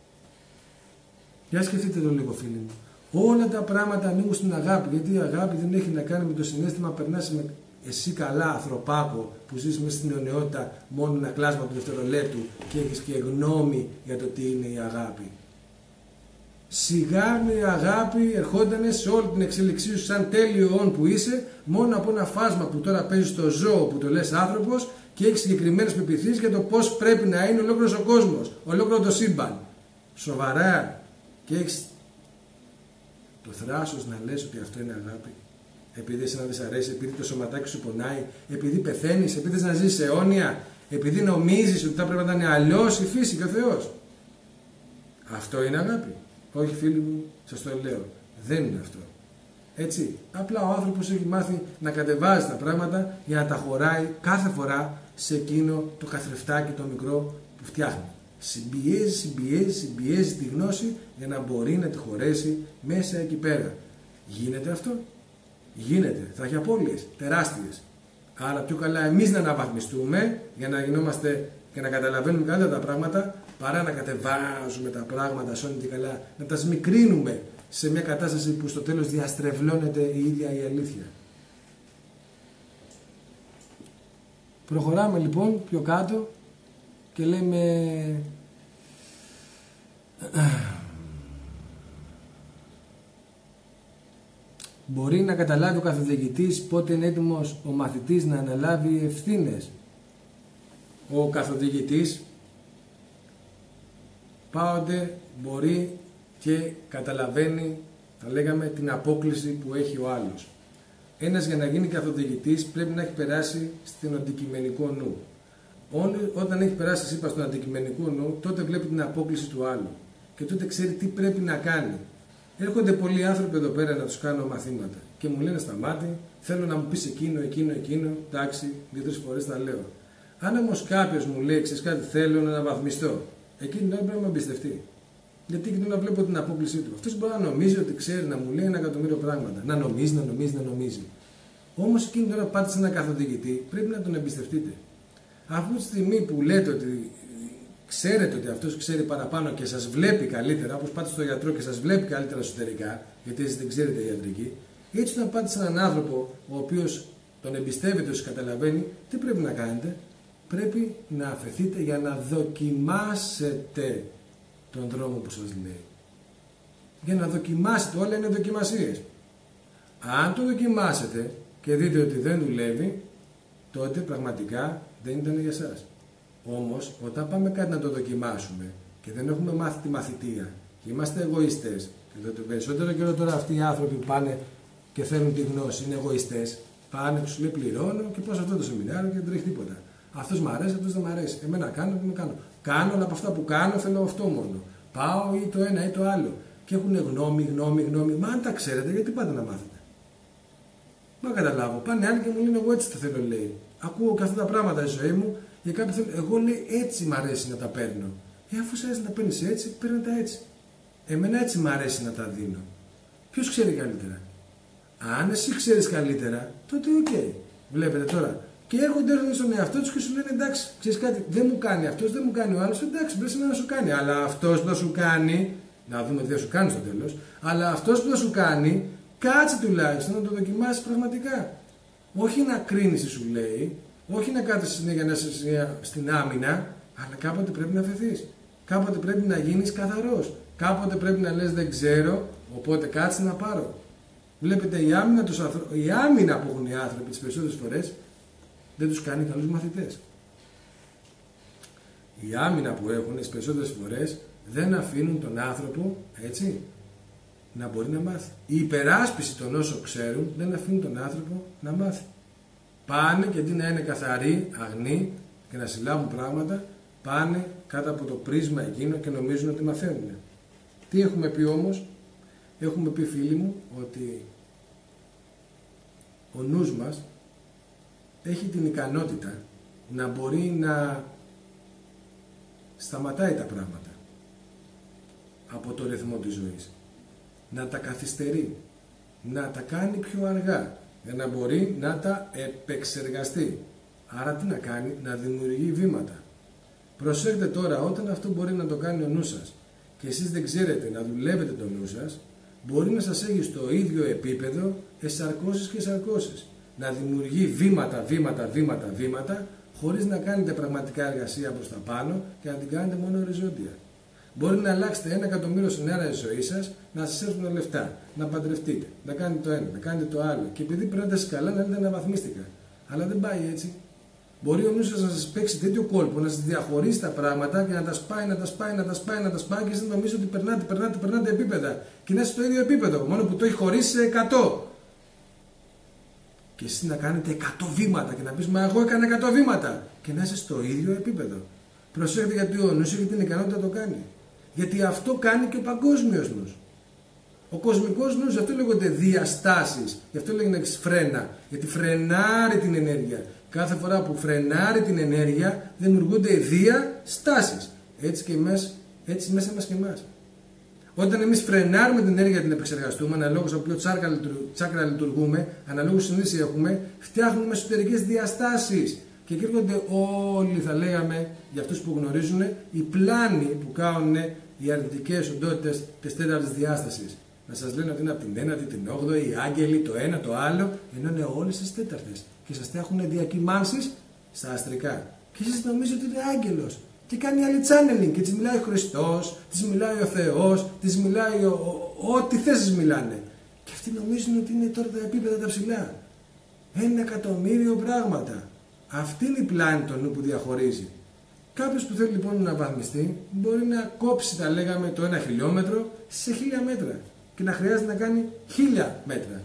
Για σκεφτείτε το λίγο, φίλοι μου. Όλα τα πράγματα ανήκουν στην αγάπη, γιατί η αγάπη δεν έχει να κάνει με το συναίσθημα να περνάς με εσύ καλά ανθρωπάκο που ζεις μέσα στην αιωνιότητα μόνο ένα κλάσμα του δευτερολέπτου και έχεις και γνώμη για το τι είναι η αγάπη. Σιγά με αγάπη ερχόταν σε όλη την εξέλιξή σου σαν τέλειο όν που είσαι, μόνο από ένα φάσμα που τώρα παίζει στο ζώο που το λες άνθρωπος και έχει συγκεκριμένες πεποιθήσεις για το πώς πρέπει να είναι ολόκληρος ο κόσμος, ολόκληρο το σύμπαν. Σοβαρά. Και έχεις το θράσος να λες ότι αυτό είναι αγάπη. Επειδή εσένα δεν σ' αρέσει, επειδή το σωματάκι σου πονάει, επειδή πεθαίνεις, επειδή θες να ζήσεις αιώνια, επειδή νομίζεις ότι θα πρέπει να είναι αλλιώς η φύση και ο Θεός. Αυτό είναι αγάπη. Όχι φίλοι μου, σας το λέω. Δεν είναι αυτό. Έτσι. Απλά ο άνθρωπος έχει μάθει να κατεβάζει τα πράγματα για να τα χωράει κάθε φορά σε εκείνο το καθρεφτάκι το μικρό που φτιάχνει. Συμπιέζει, συμπιέζει, συμπιέζει τη γνώση για να μπορεί να τη χωρέσει μέσα εκεί πέρα. Γίνεται αυτό? Γίνεται. Θα έχει απώλειες τεράστιες. Άρα πιο καλά εμείς να αναβαθμιστούμε για να γινόμαστε και να καταλαβαίνουμε καλύτερα τα πράγματα παρά να κατεβάζουμε τα πράγματα σώνει και καλά, να τα σμικρύνουμε σε μια κατάσταση που στο τέλος διαστρεβλώνεται η ίδια η αλήθεια. Προχωράμε λοιπόν πιο κάτω και λέμε μπορεί να καταλάβει ο καθοδηγητής πότε είναι έτοιμος ο μαθητής να αναλάβει ευθύνες. Ο καθοδηγητής πάοτε μπορεί και καταλαβαίνει, θα λέγαμε, την απόκληση που έχει ο άλλος. Ένας για να γίνει καθοδηγητής πρέπει να έχει περάσει στον αντικειμενικό νου. Όταν έχει περάσει, σας είπα, στον αντικειμενικό νου, τότε βλέπει την απόκληση του άλλου και τότε ξέρει τι πρέπει να κάνει. Έρχονται πολλοί άνθρωποι εδώ πέρα να τους κάνω μαθήματα και μου λένε στα μάτια, θέλω να μου πεις εκείνο, εκείνο, εκείνο, εντάξει, δύο-τρεις φορές τα λέω. Αν όμως κάποιος μου λέει, ξέρεις κάτι, θέλω να αναβαθμιστώ, εκείνη την ώρα πρέπει να με εμπιστευτεί. Γιατί εκείνο να βλέπω την απόκλησή του. Αυτός μπορεί να νομίζει ότι ξέρει να μου λέει ένα εκατομμύριο πράγματα. Να νομίζει, να νομίζει, να νομίζει. Όμως εκείνη την ώρα πάτε σε ένα καθοδηγητή, πρέπει να τον εμπιστευτείτε. Αυτή τη στιγμή που λέτε ότι ξέρετε ότι αυτός ξέρει παραπάνω και σας βλέπει καλύτερα, όπως πάτε στο γιατρό και σας βλέπει καλύτερα εσωτερικά, γιατί εσείς δεν ξέρετε ιατρική, έτσι να πάτε σε έναν άνθρωπο ο οποίος τον εμπιστεύεται, όσοι καταλαβαίνει, τι πρέπει να κάνετε? Πρέπει να αφαιθείτε για να δοκιμάσετε τον δρόμο που σας λέει. Για να δοκιμάσετε, όλα είναι δοκιμασίες. Αν το δοκιμάσετε και δείτε ότι δεν δουλεύει, τότε πραγματικά δεν ήταν για σας. Όμως, όταν πάμε κάτι να το δοκιμάσουμε και δεν έχουμε μάθει τη μαθητεία και είμαστε εγωιστές, και το περισσότερο καιρό τώρα αυτοί οι άνθρωποι που πάνε και θέλουν τη γνώση είναι εγωιστές, πάνε και σου λέει πληρώνω και πώς αυτό το σεμινάριο και δεν τρέχει τίποτα. Αυτός μ' αρέσει, αυτός δεν μ' αρέσει. Εμένα κάνω και με κάνω. Κάνω, αλλά από αυτά που κάνω θέλω αυτό μόνο. Πάω ή το ένα ή το άλλο. Και έχουν γνώμη, γνώμη, γνώμη. Μα αν τα ξέρετε, γιατί πάτε να μάθετε? Μα καταλάβω. Πάνε άλλοι και μου λένε εγώ έτσι το θέλω, λέει. Ακούω και αυτά τα πράγματα στη ζωή μου. Για κάποιοι θέλουν, εγώ λέει έτσι μ' αρέσει να τα παίρνω. Ε, αφού σου αρέσει να τα παίρνει έτσι, παίρνε τα έτσι. Εμένα έτσι μ' αρέσει να τα δίνω. Ποιο ξέρει καλύτερα? Αν εσύ ξέρει καλύτερα, τότε οκ. Okay. Βλέπετε τώρα. Και έρχονται έρχονται στον εαυτό του και σου λένε εντάξει, ξέρει κάτι, δεν μου κάνει αυτό, δεν μου κάνει ο άλλο. Εντάξει, πρέπει να σου κάνει. Αλλά αυτό που θα σου κάνει, να δούμε τι θα σου κάνει στο τέλος, αλλά αυτό που θα σου κάνει, κάτσε τουλάχιστον να το δοκιμάσει πραγματικά. Όχι να κρίνει, σου λέει, όχι να κάθεσαι συνέχεια να είσαι στην άμυνα, αλλά κάποτε πρέπει να αφαιθείς. Κάποτε πρέπει να γίνεις καθαρός. Κάποτε πρέπει να λες δεν ξέρω, οπότε κάτσε να πάρω. Βλέπετε, η άμυνα, τους ανθρω... η άμυνα που έχουν οι άνθρωποι τις περισσότερες φορές δεν τους κάνει καλούς μαθητές. Η άμυνα που έχουν τις περισσότερες φορές δεν αφήνουν τον άνθρωπο, έτσι, να μπορεί να μάθει. Η υπεράσπιση των όσων ξέρουν δεν αφήνουν τον άνθρωπο να μάθει. Πάνε και αντί να είναι καθαροί, αγνοί και να συλλάβουν πράγματα, πάνε κάτω από το πρίσμα εκείνο και νομίζουν ότι μαθαίνουν. Τι έχουμε πει όμως? Έχουμε πει, φίλοι μου, ότι ο νους μας έχει την ικανότητα να μπορεί να σταματάει τα πράγματα από το ρυθμό της ζωής, να τα καθυστερεί, να τα κάνει πιο αργά για να μπορεί να τα επεξεργαστεί. Άρα τι να κάνει? Να δημιουργεί βήματα. Προσέχετε τώρα, όταν αυτό μπορεί να το κάνει ο νους σας και εσείς δεν ξέρετε να δουλεύετε το νου σας, μπορεί να σας έχει στο ίδιο επίπεδο εσαρκώσεις και εσαρκώσεις. Να δημιουργεί βήματα, βήματα, βήματα, βήματα, χωρίς να κάνετε πραγματικά εργασία προς τα πάνω και να την κάνετε μόνο οριζόντια. Μπορεί να αλλάξετε ένα εκατομμύριο σενάρια στη ζωή σας, να σας έρθουν λεφτά, να παντρευτείτε, να κάνετε το ένα, να κάνετε το άλλο. Και επειδή περνάτε σκαλά, να λέτε αναβαθμίστηκα. Αλλά δεν πάει έτσι. Μπορεί ο νους σας να σας παίξει τέτοιο κόλπο, να σας διαχωρίσει τα πράγματα και να τα σπάει, να τα σπάει, να τα σπάει, να τα σπάει και εσείς νομίζετε ότι περνάτε, περνάτε, περνάτε επίπεδα. Και να είστε στο ίδιο επίπεδο, μόνο που το έχει χωρίσει σε εκατό. Και εσείς να κάνετε εκατό βήματα και να πεις μα εγώ έκανα εκατό βήματα. Και να είστε στο ίδιο επίπεδο. Προσέχετε γιατί ο νους έχει την ικανότητα να το κάνει. Γιατί αυτό κάνει και ο παγκόσμιος νους. Ο κοσμικός νους, γι' αυτό λέγονται διαστάσεις, γι' αυτό λέγεται φρένα. Γιατί φρενάρει την ενέργεια. Κάθε φορά που φρενάρει την ενέργεια, δημιουργούνται διαστάσεις. Έτσι, και εμάς, έτσι μέσα μας και εμάς. Όταν εμείς φρενάρουμε την ενέργεια, την επεξεργαστούμε, αναλόγως από ποιο τσάκρα λειτουργούμε, αναλόγως συνείδηση έχουμε, φτιάχνουμε εσωτερικές διαστάσεις. Και εκεί έρχονται όλοι, θα λέγαμε, για αυτούς που γνωρίζουν, οι πλάνοι που κάνουν οι αρνητικές οντότητες της τέταρτης διάστασης. Να σας λένε ότι είναι από την ένατη, την όγδοη, οι άγγελοι, το ένα, το άλλο, ενώ είναι όλες τις τέταρτες. Και σας έχουν διακυμάνσεις στα αστρικά. Και εσείς νομίζετε ότι είναι άγγελος. Και κάνει άλλη channeling. Και της μιλάει ο Χριστός, της μιλάει ο Θεός, της μιλάει ο... ό,τι θέσεις μιλάνε. Και αυτοί νομίζουν ότι είναι τώρα τα επίπεδα τα ψηλά. Ένα εκατομμύριο πράγματα. Αυτή είναι η πλάνη των νου που διαχωρίζει. Κάποιος που θέλει λοιπόν να βαθμιστεί μπορεί να κόψει, τα λέγαμε, το ένα χιλιόμετρο σε χίλια μέτρα. Και να χρειάζεται να κάνει χίλια μέτρα.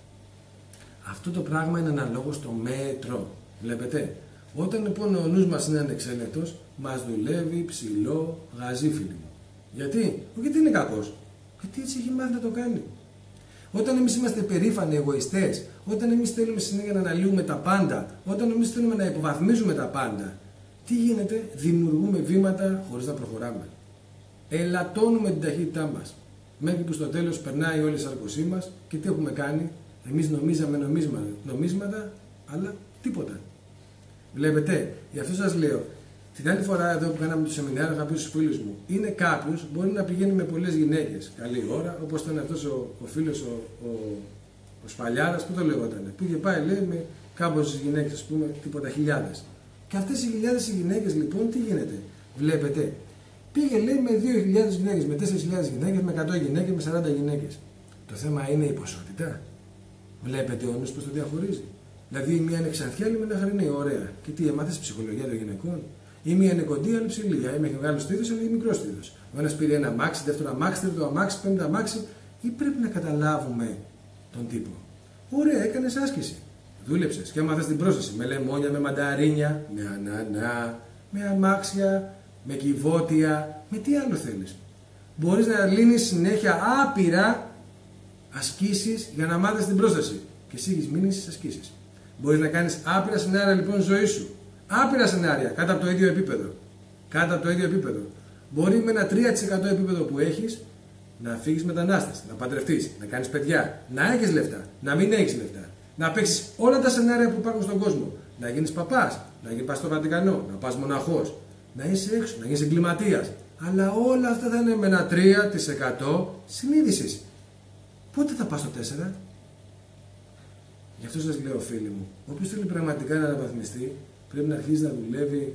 Αυτό το πράγμα είναι αναλόγως στο μέτρο. Βλέπετε. Όταν λοιπόν ο νους μας είναι ανεξέλεγκτος, μας δουλεύει ψηλό γαζί, φίλοι μου. Γιατί? Γιατί είναι κακός. Γιατί έτσι έχει μάθει να το κάνει. Όταν εμείς είμαστε περήφανοι εγωιστές, όταν εμείς θέλουμε συνέχεια να αναλύουμε τα πάντα, όταν εμείς θέλουμε να υποβαθμίζουμε τα πάντα, τι γίνεται? Δημιουργούμε βήματα χωρίς να προχωράμε. Ελαττώνουμε την ταχύτητά μας. Μέχρι που στο τέλος περνάει όλη η σαρκωσή μας και τι έχουμε κάνει? Εμείς νομίζαμε νομίσματα, νομίσματα αλλά τίποτα. Βλέπετε, γι' αυτό σας λέω, την άλλη φορά εδώ που κάναμε το σεμινάριο, είχα πει στους φίλους μου, είναι κάποιος μπορεί να πηγαίνει με πολλές γυναίκες. Καλή ώρα, όπως ήταν αυτός ο, ο φίλος, ο, ο, ο Σφαλιάρας, που το λεγότανε. Που είχε πάει, λέει, με κάμποσες γυναίκες, ας πούμε, τίποτα χιλιάδες. Και αυτές οι χιλιάδες οι γυναίκες, λοιπόν, τι γίνεται? Βλέπετε, πήγε, λέει, με δύο χιλιάδες γυναίκες, με τέσσερις χιλιάδες γυναίκες, με εκατό γυναίκες, με σαράντα γυναίκες. Το θέμα είναι η ποσότητα. Βλέπετε ο νους πώς το διαχωρίζει. Δηλαδή, η μία είναι ξανθιά, άλλη είναι χαρινή, ωραία. Και τι έμαθες ψυχολογία των γυναικών? Η μία είναι κοντή, άλλη ψηλή. Η μία έχει μεγάλο στήθος, άλλη μικρό στήθος. Ο ένας πήρε ένα αμάξι, δεύτερο αμάξι, τρίτο αμάξι, πέμπτο αμάξι. Ή πρέπει να καταλάβουμε τον τύπο? Ωραία, έκανες άσκηση. Δούλεψες και έμαθες την πρόσθεση. Με λεμόνια, με μανταρίνια, με ανανά, με αμάξια, με κυβότια. Με τι άλλο θέλεις? Μπορείς να λύνεις συνέχεια άπειρα ασκήσεις για να μάθεις την πρόσθεση. Και εσύ έχεις μείνει στις ασκήσεις. Μπορείς να κάνεις άπειρα σενάρια λοιπόν ζωή σου. Άπειρα σενάρια κάτω από το ίδιο επίπεδο. Κάτω από το ίδιο επίπεδο. Μπορεί με ένα τρία τοις εκατό επίπεδο που έχεις να φύγεις μετανάστες, να παντρευτείς, να κάνεις παιδιά, να έχεις λεφτά, να μην έχεις λεφτά. Να παίξεις όλα τα σενάρια που υπάρχουν στον κόσμο. Να γίνεις παπάς, να γίνεις πας στο Βατικανό, να πας μοναχός, να είσαι έξω, να γίνεις εγκληματίας. Αλλά όλα αυτά θα είναι με ένα τρία τοις εκατό συνείδησης. Πότε θα πας στο τέσσερα? Γι' αυτό σας λέω, φίλοι μου, όποιος θέλει πραγματικά να αναβαθμιστεί, πρέπει να αρχίσει να δουλεύει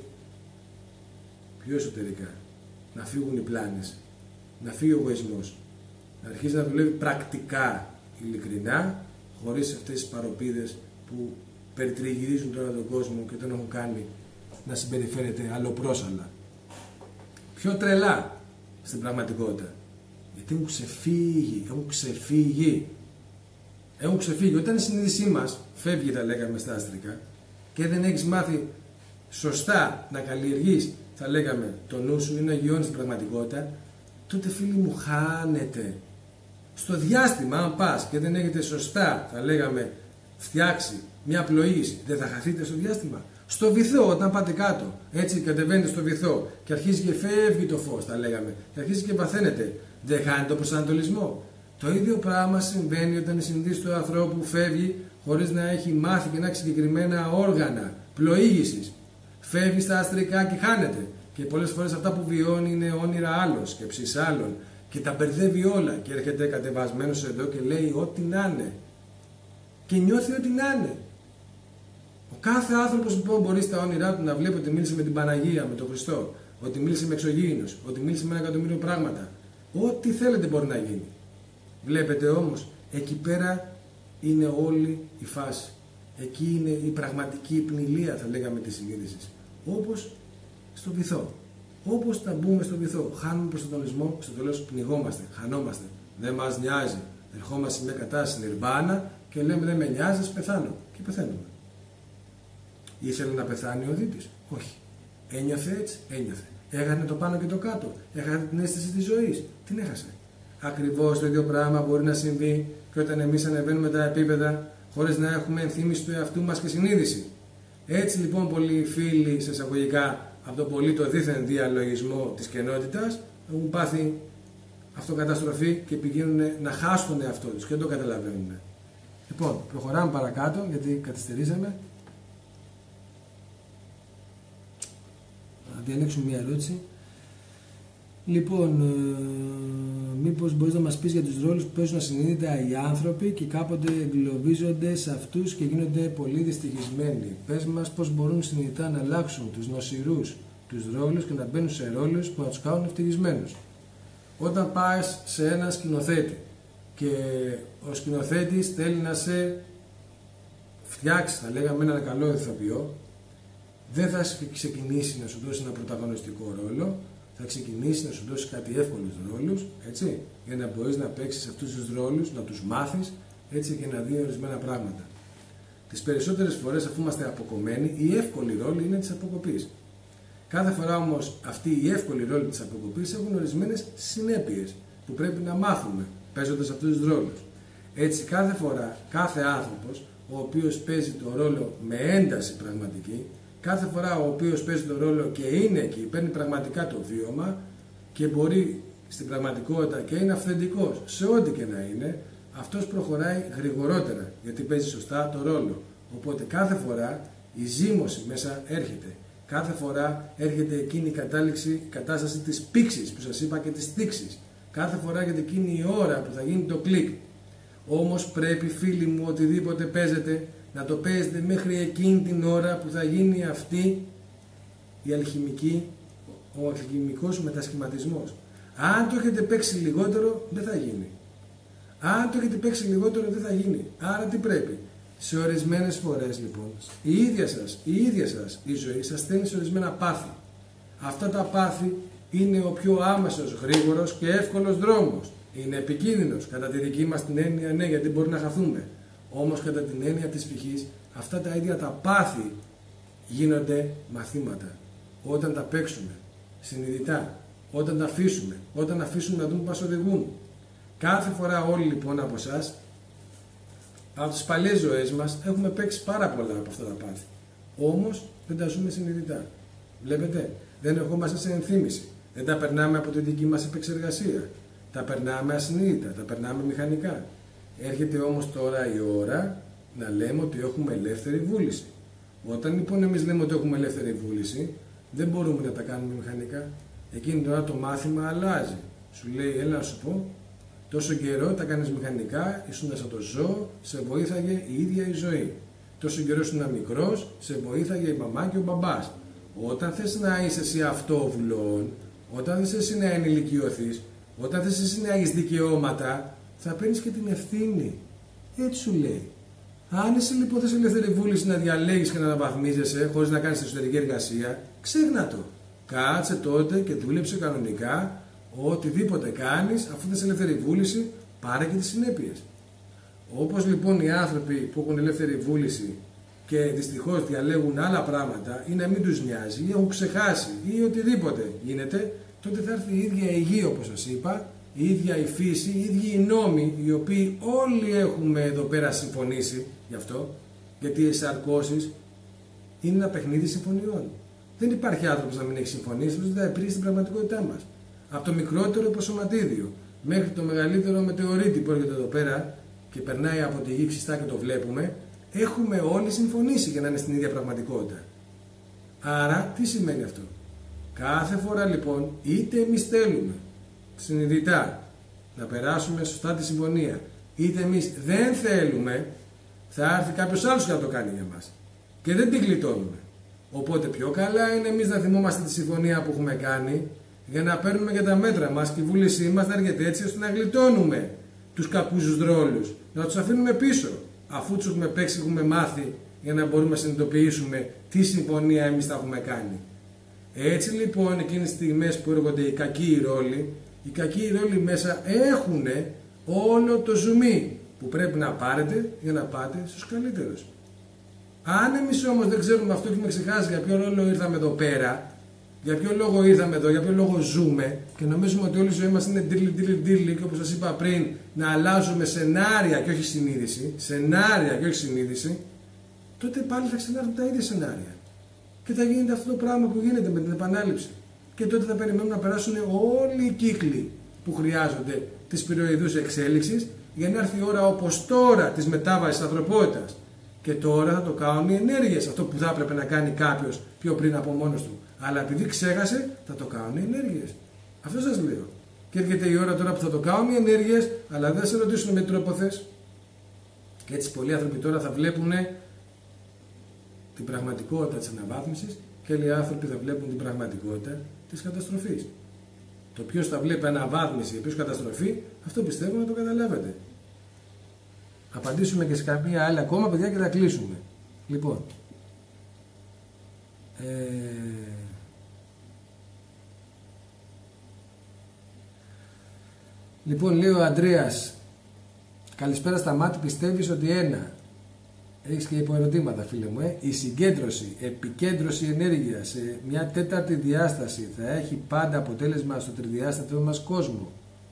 πιο εσωτερικά. Να φύγουν οι πλάνες, να φύγει ο εγωισμός, να αρχίσει να δουλεύει πρακτικά, ειλικρινά, χωρίς αυτές τις παροπίδες που περιτριγυρίζουν τώρα τον κόσμο και τον έχουν κάνει να συμπεριφέρεται αλλοπρόσαλα. Πιο τρελά στην πραγματικότητα. Γιατί έχουν ξεφύγει, έχουν ξεφύγει. Έχουν ξεφύγει. Όταν η συνείδησή μας φεύγει, τα λέγαμε στα αστρικά, και δεν έχεις μάθει σωστά να καλλιεργείς, θα λέγαμε, το νου σου ή να γιώνεις την πραγματικότητα, τότε, φίλοι μου, χάνετε. Στο διάστημα, αν πας και δεν έχετε σωστά, θα λέγαμε, φτιάξει μια πλοήγηση, δεν θα χαθείτε στο διάστημα? Στο βυθό, όταν πάτε κάτω, έτσι κατεβαίνετε στο βυθό και αρχίζει και φεύγει το φως, θα λέγαμε, και αρχίζει και βαθαίνετε, δεν χάνετε το προσανατολισμό? Το ίδιο πράγμα συμβαίνει όταν η συνείδηση του ανθρώπου φεύγει χωρίς να έχει μάθει και να έχει συγκεκριμένα όργανα πλοήγησης. Φεύγει στα αστρικά και χάνεται. Και πολλές φορές αυτά που βιώνει είναι όνειρα άλλων, σκέψεις άλλων. Και τα μπερδεύει όλα. Και έρχεται κατεβασμένος εδώ και λέει ό,τι να είναι. Και νιώθει ό,τι να είναι. Ο κάθε άνθρωπος λοιπόν μπορεί στα όνειρά του να βλέπει ότι μίλησε με την Παναγία, με τον Χριστό. ότι μίλησε με εξωγήινους, ότι μίλησε με ένα εκατομμύριο πράγματα. Ό,τι θέλετε μπορεί να γίνει. Βλέπετε όμως, εκεί πέρα είναι όλη η φάση. Εκεί είναι η πραγματική πνηλία, θα λέγαμε, της συνείδησης. Όπως στο βυθό. Όπως θα μπούμε στο βυθό, χάνουμε προστατολισμό, στο τέλος πνιγόμαστε, χανόμαστε. Δεν μας νοιάζει. Ερχόμαστε σε μια κατάσταση νιρβάνα και λέμε δεν με νοιάζει, ας πεθάνω. Και πεθαίνουμε. Ήθελε να πεθάνει ο Οδύτης? Όχι. Ένιωθε έτσι? Ένιωθε. Έχανε το πάνω και το κάτω. Έχανε την αίσθηση της ζωής. Την έχασε. Ακριβώς το ίδιο πράγμα μπορεί να συμβεί και όταν εμείς ανεβαίνουμε τα επίπεδα χωρίς να έχουμε ενθύμηση του εαυτού μας και συνείδηση. Έτσι λοιπόν πολλοί φίλοι, σε εισαγωγικά, από το πολύ το δίθεν διαλογισμό της κενότητας, έχουν πάθει αυτοκαταστροφή και πηγαίνουν να χάσουν τον εαυτό τους και δεν το καταλαβαίνουν. Λοιπόν, προχωράμε παρακάτω γιατί καθυστερήσαμε. Να διαλέξουμε μια ερώτηση. Λοιπόν, ε, μήπως μπορείς να μας πεις για τους ρόλους που παίζουν ασυνείδητα οι άνθρωποι και κάποτε εγκλωβίζονται σε αυτούς και γίνονται πολύ δυστυχισμένοι. Πες μας πώς μπορούν συνειδητά να αλλάξουν τους νοσηρούς τους ρόλους και να μπαίνουν σε ρόλους που να τους κάνουν ευτυχισμένους. Όταν πας σε έναν σκηνοθέτη και ο σκηνοθέτης θέλει να σε φτιάξει, θα λέγαμε, έναν καλό ηθοποιό, δεν θα ξεκινήσει να σου δώσει ένα πρωταγωνιστικό ρόλο, θα ξεκινήσει να σου δώσει κάτι εύκολους ρόλους, έτσι, για να μπορείς να παίξεις αυτούς τους ρόλους, να τους μάθεις, έτσι, και να δει ορισμένα πράγματα. Τις περισσότερες φορές, αφού είμαστε αποκομμένοι, η εύκολη ρόλη είναι της αποκοπής. Κάθε φορά όμως αυτή η εύκολη ρόλη της αποκοπής έχουν ορισμένες συνέπειες που πρέπει να μάθουμε παίζοντας αυτούς τους ρόλους. Έτσι, κάθε φορά, κάθε άνθρωπος ο οποίος παίζει το ρόλο με ένταση πραγματική, κάθε φορά ο οποίος παίζει τον ρόλο και είναι εκεί, παίρνει πραγματικά το βίωμα και μπορεί στην πραγματικότητα και είναι αυθεντικός σε ό,τι και να είναι, αυτός προχωράει γρηγορότερα γιατί παίζει σωστά το ρόλο. Οπότε κάθε φορά η ζύμωση μέσα έρχεται. Κάθε φορά έρχεται εκείνη η κατάληξη, η κατάσταση της πήξης που σας είπα και της θήξης. Κάθε φορά έρχεται εκείνη η ώρα που θα γίνει το κλικ. Όμως πρέπει, φίλοι μου, οτιδήποτε παίζετε, να το παίζετε μέχρι εκείνη την ώρα που θα γίνει αυτή η αλχημική, ο αλχημικός μετασχηματισμός. Αν το έχετε παίξει λιγότερο, δεν θα γίνει. Αν το έχετε παίξει λιγότερο, δεν θα γίνει. Άρα τι πρέπει? Σε ορισμένες φορές λοιπόν, η ίδια σας, η ίδια σας η ζωή σας στέλνει σε ορισμένα πάθη. Αυτά τα πάθη είναι ο πιο άμεσος, γρήγορος και εύκολος δρόμος. Είναι επικίνδυνος κατά τη δική μας την έννοια, ναι, γιατί μπορεί να χαθούμε. Όμως κατά την έννοια της πηχής, αυτά τα ίδια τα πάθη γίνονται μαθήματα. Όταν τα παίξουμε συνειδητά, όταν τα αφήσουμε, όταν αφήσουμε να δούμε που μας οδηγούν. Κάθε φορά όλοι λοιπόν από εσάς, από τις παλιές ζωές μας, έχουμε παίξει πάρα πολλά από αυτά τα πάθη. Όμως δεν τα ζούμε συνειδητά. Βλέπετε, δεν ερχόμαστε σε ενθύμηση. Δεν τα περνάμε από τη δική μας επεξεργασία. Τα περνάμε ασυνείδητα, τα περνάμε μηχανικά. Έρχεται όμως τώρα η ώρα να λέμε ότι έχουμε ελεύθερη βούληση. Όταν λοιπόν εμείς λέμε ότι έχουμε ελεύθερη βούληση, δεν μπορούμε να τα κάνουμε μηχανικά. Εκείνη τώρα το μάθημα αλλάζει. Σου λέει, έλα να σου πω, τόσο καιρό τα κάνεις μηχανικά, ήσουν σαν το ζώο, σε βοήθαγε η ίδια η ζωή. Τόσο καιρό ήσουν μικρός, σε βοήθαγε η μαμά και ο μπαμπάς. Όταν θες να είσαι εσύ αυτόβουλον, όταν θες εσύ να ενηλικιωθείς, όταν θες εσύ να έχεις δικαιώματα, θα παίρνεις και την ευθύνη. Έτσι σου λέει. Αν εσύ λοιπόν θες ελεύθερη βούληση να διαλέγεις και να αναβαθμίζεσαι χωρίς να κάνεις εσωτερική εργασία, ξέχνα το. Κάτσε τότε και δούλεψε κανονικά. Οτιδήποτε κάνεις, αφού θες ελεύθερη βούληση, πάρε και τις συνέπειες. Όπως λοιπόν οι άνθρωποι που έχουν ελεύθερη βούληση και δυστυχώς διαλέγουν άλλα πράγματα ή να μην τους νοιάζει ή έχουν ξεχάσει ή οτιδήποτε γίνεται, τότε θα έρθει η ίδια η γη, όπως σας είπα, η ίδια η φύση, οι ίδιοι οι νόμοι, οι οποίοι όλοι έχουμε εδώ πέρα συμφωνήσει γι' αυτό, γιατί οι εσαρκώσεις είναι ένα παιχνίδι συμφωνιών. Δεν υπάρχει άνθρωπος να μην έχει συμφωνήσει, δεν θα επρίσει την πραγματικότητά μας. Από το μικρότερο υποσωματίδιο μέχρι το μεγαλύτερο μετεωρίτη που έρχεται εδώ πέρα και περνάει από τη γη ψιστά και το βλέπουμε, έχουμε όλοι συμφωνήσει για να είναι στην ίδια πραγματικότητα. Άρα, τι σημαίνει αυτό? Κάθε φορά λοιπόν, είτε εμείς θέλουμε συνειδητά να περάσουμε σωστά τη συμφωνία, είτε εμείς δεν θέλουμε, θα έρθει κάποιος άλλος και να το κάνει για μας. Και δεν την γλιτώνουμε. Οπότε πιο καλά είναι εμείς να θυμόμαστε τη συμφωνία που έχουμε κάνει για να παίρνουμε και τα μέτρα μας και η βούλησή μας να έρχεται έτσι ώστε να γλιτώνουμε τους κακούς ρόλους, να τους αφήνουμε πίσω, αφού τους έχουμε παίξει, έχουμε μάθει, για να μπορούμε να συνειδητοποιήσουμε τι συμφωνία εμείς θα έχουμε κάνει. Έτσι λοιπόν εκείνες τις στιγμές που έρχονται οι κακοί ρόλοι, οι κακοί ρόλοι μέσα έχουν όλο το ζουμί που πρέπει να πάρετε για να πάτε στους καλύτερους. Αν εμείς όμως δεν ξέρουμε αυτό και έχουμε ξεχάσει για ποιο ρόλο ήρθαμε εδώ πέρα, για ποιο λόγο ήρθαμε εδώ, για ποιο λόγο ζούμε και νομίζουμε ότι όλη η ζωή μας είναι ντύλι, ντύλι, ντύλι και όπως σας είπα πριν να αλλάζουμε σενάρια και όχι συνείδηση, σενάρια και όχι συνείδηση, τότε πάλι θα ξανάρθουν τα ίδια σενάρια. Και θα γίνεται αυτό το πράγμα που γίνεται με την επανάληψη. Και τότε θα περιμένουμε να περάσουν όλοι οι κύκλοι που χρειάζονται της πυροειδούς εξέλιξης για να έρθει η ώρα όπως τώρα της μετάβασης της ανθρωπότητας. Και τώρα θα το κάνουν οι ενέργειες, αυτό που θα έπρεπε να κάνει κάποιος πιο πριν από μόνος του. Αλλά επειδή ξέχασε, θα το κάνουν οι ενέργειες. Αυτό σας λέω. Και έρχεται η ώρα τώρα που θα το κάνουν οι ενέργειες, αλλά δεν θα σε ρωτήσουν με τρόπο θες. Και έτσι πολλοί άνθρωποι τώρα θα βλέπουν την πραγματικότητα της αναβάθμισης και άλλοι άνθρωποι θα βλέπουν την πραγματικότητα της καταστροφής. Το ποιος θα βλέπει αναβάθμιση και ποιος καταστροφή, αυτό πιστεύω να το καταλάβετε. Απαντήσουμε και σε καμία άλλη ακόμα, παιδιά, και θα κλείσουμε. Λοιπόν, ε... λοιπόν λέει ο Αντρέας, καλησπέρα στα μάτια, πιστεύεις ότι ένα, έχεις και υποερωτήματα φίλε μου, ε, η συγκέντρωση, επικέντρωση ενέργειας σε μια τέταρτη διάσταση θα έχει πάντα αποτέλεσμα στο τριδιάστατο μας κόσμο?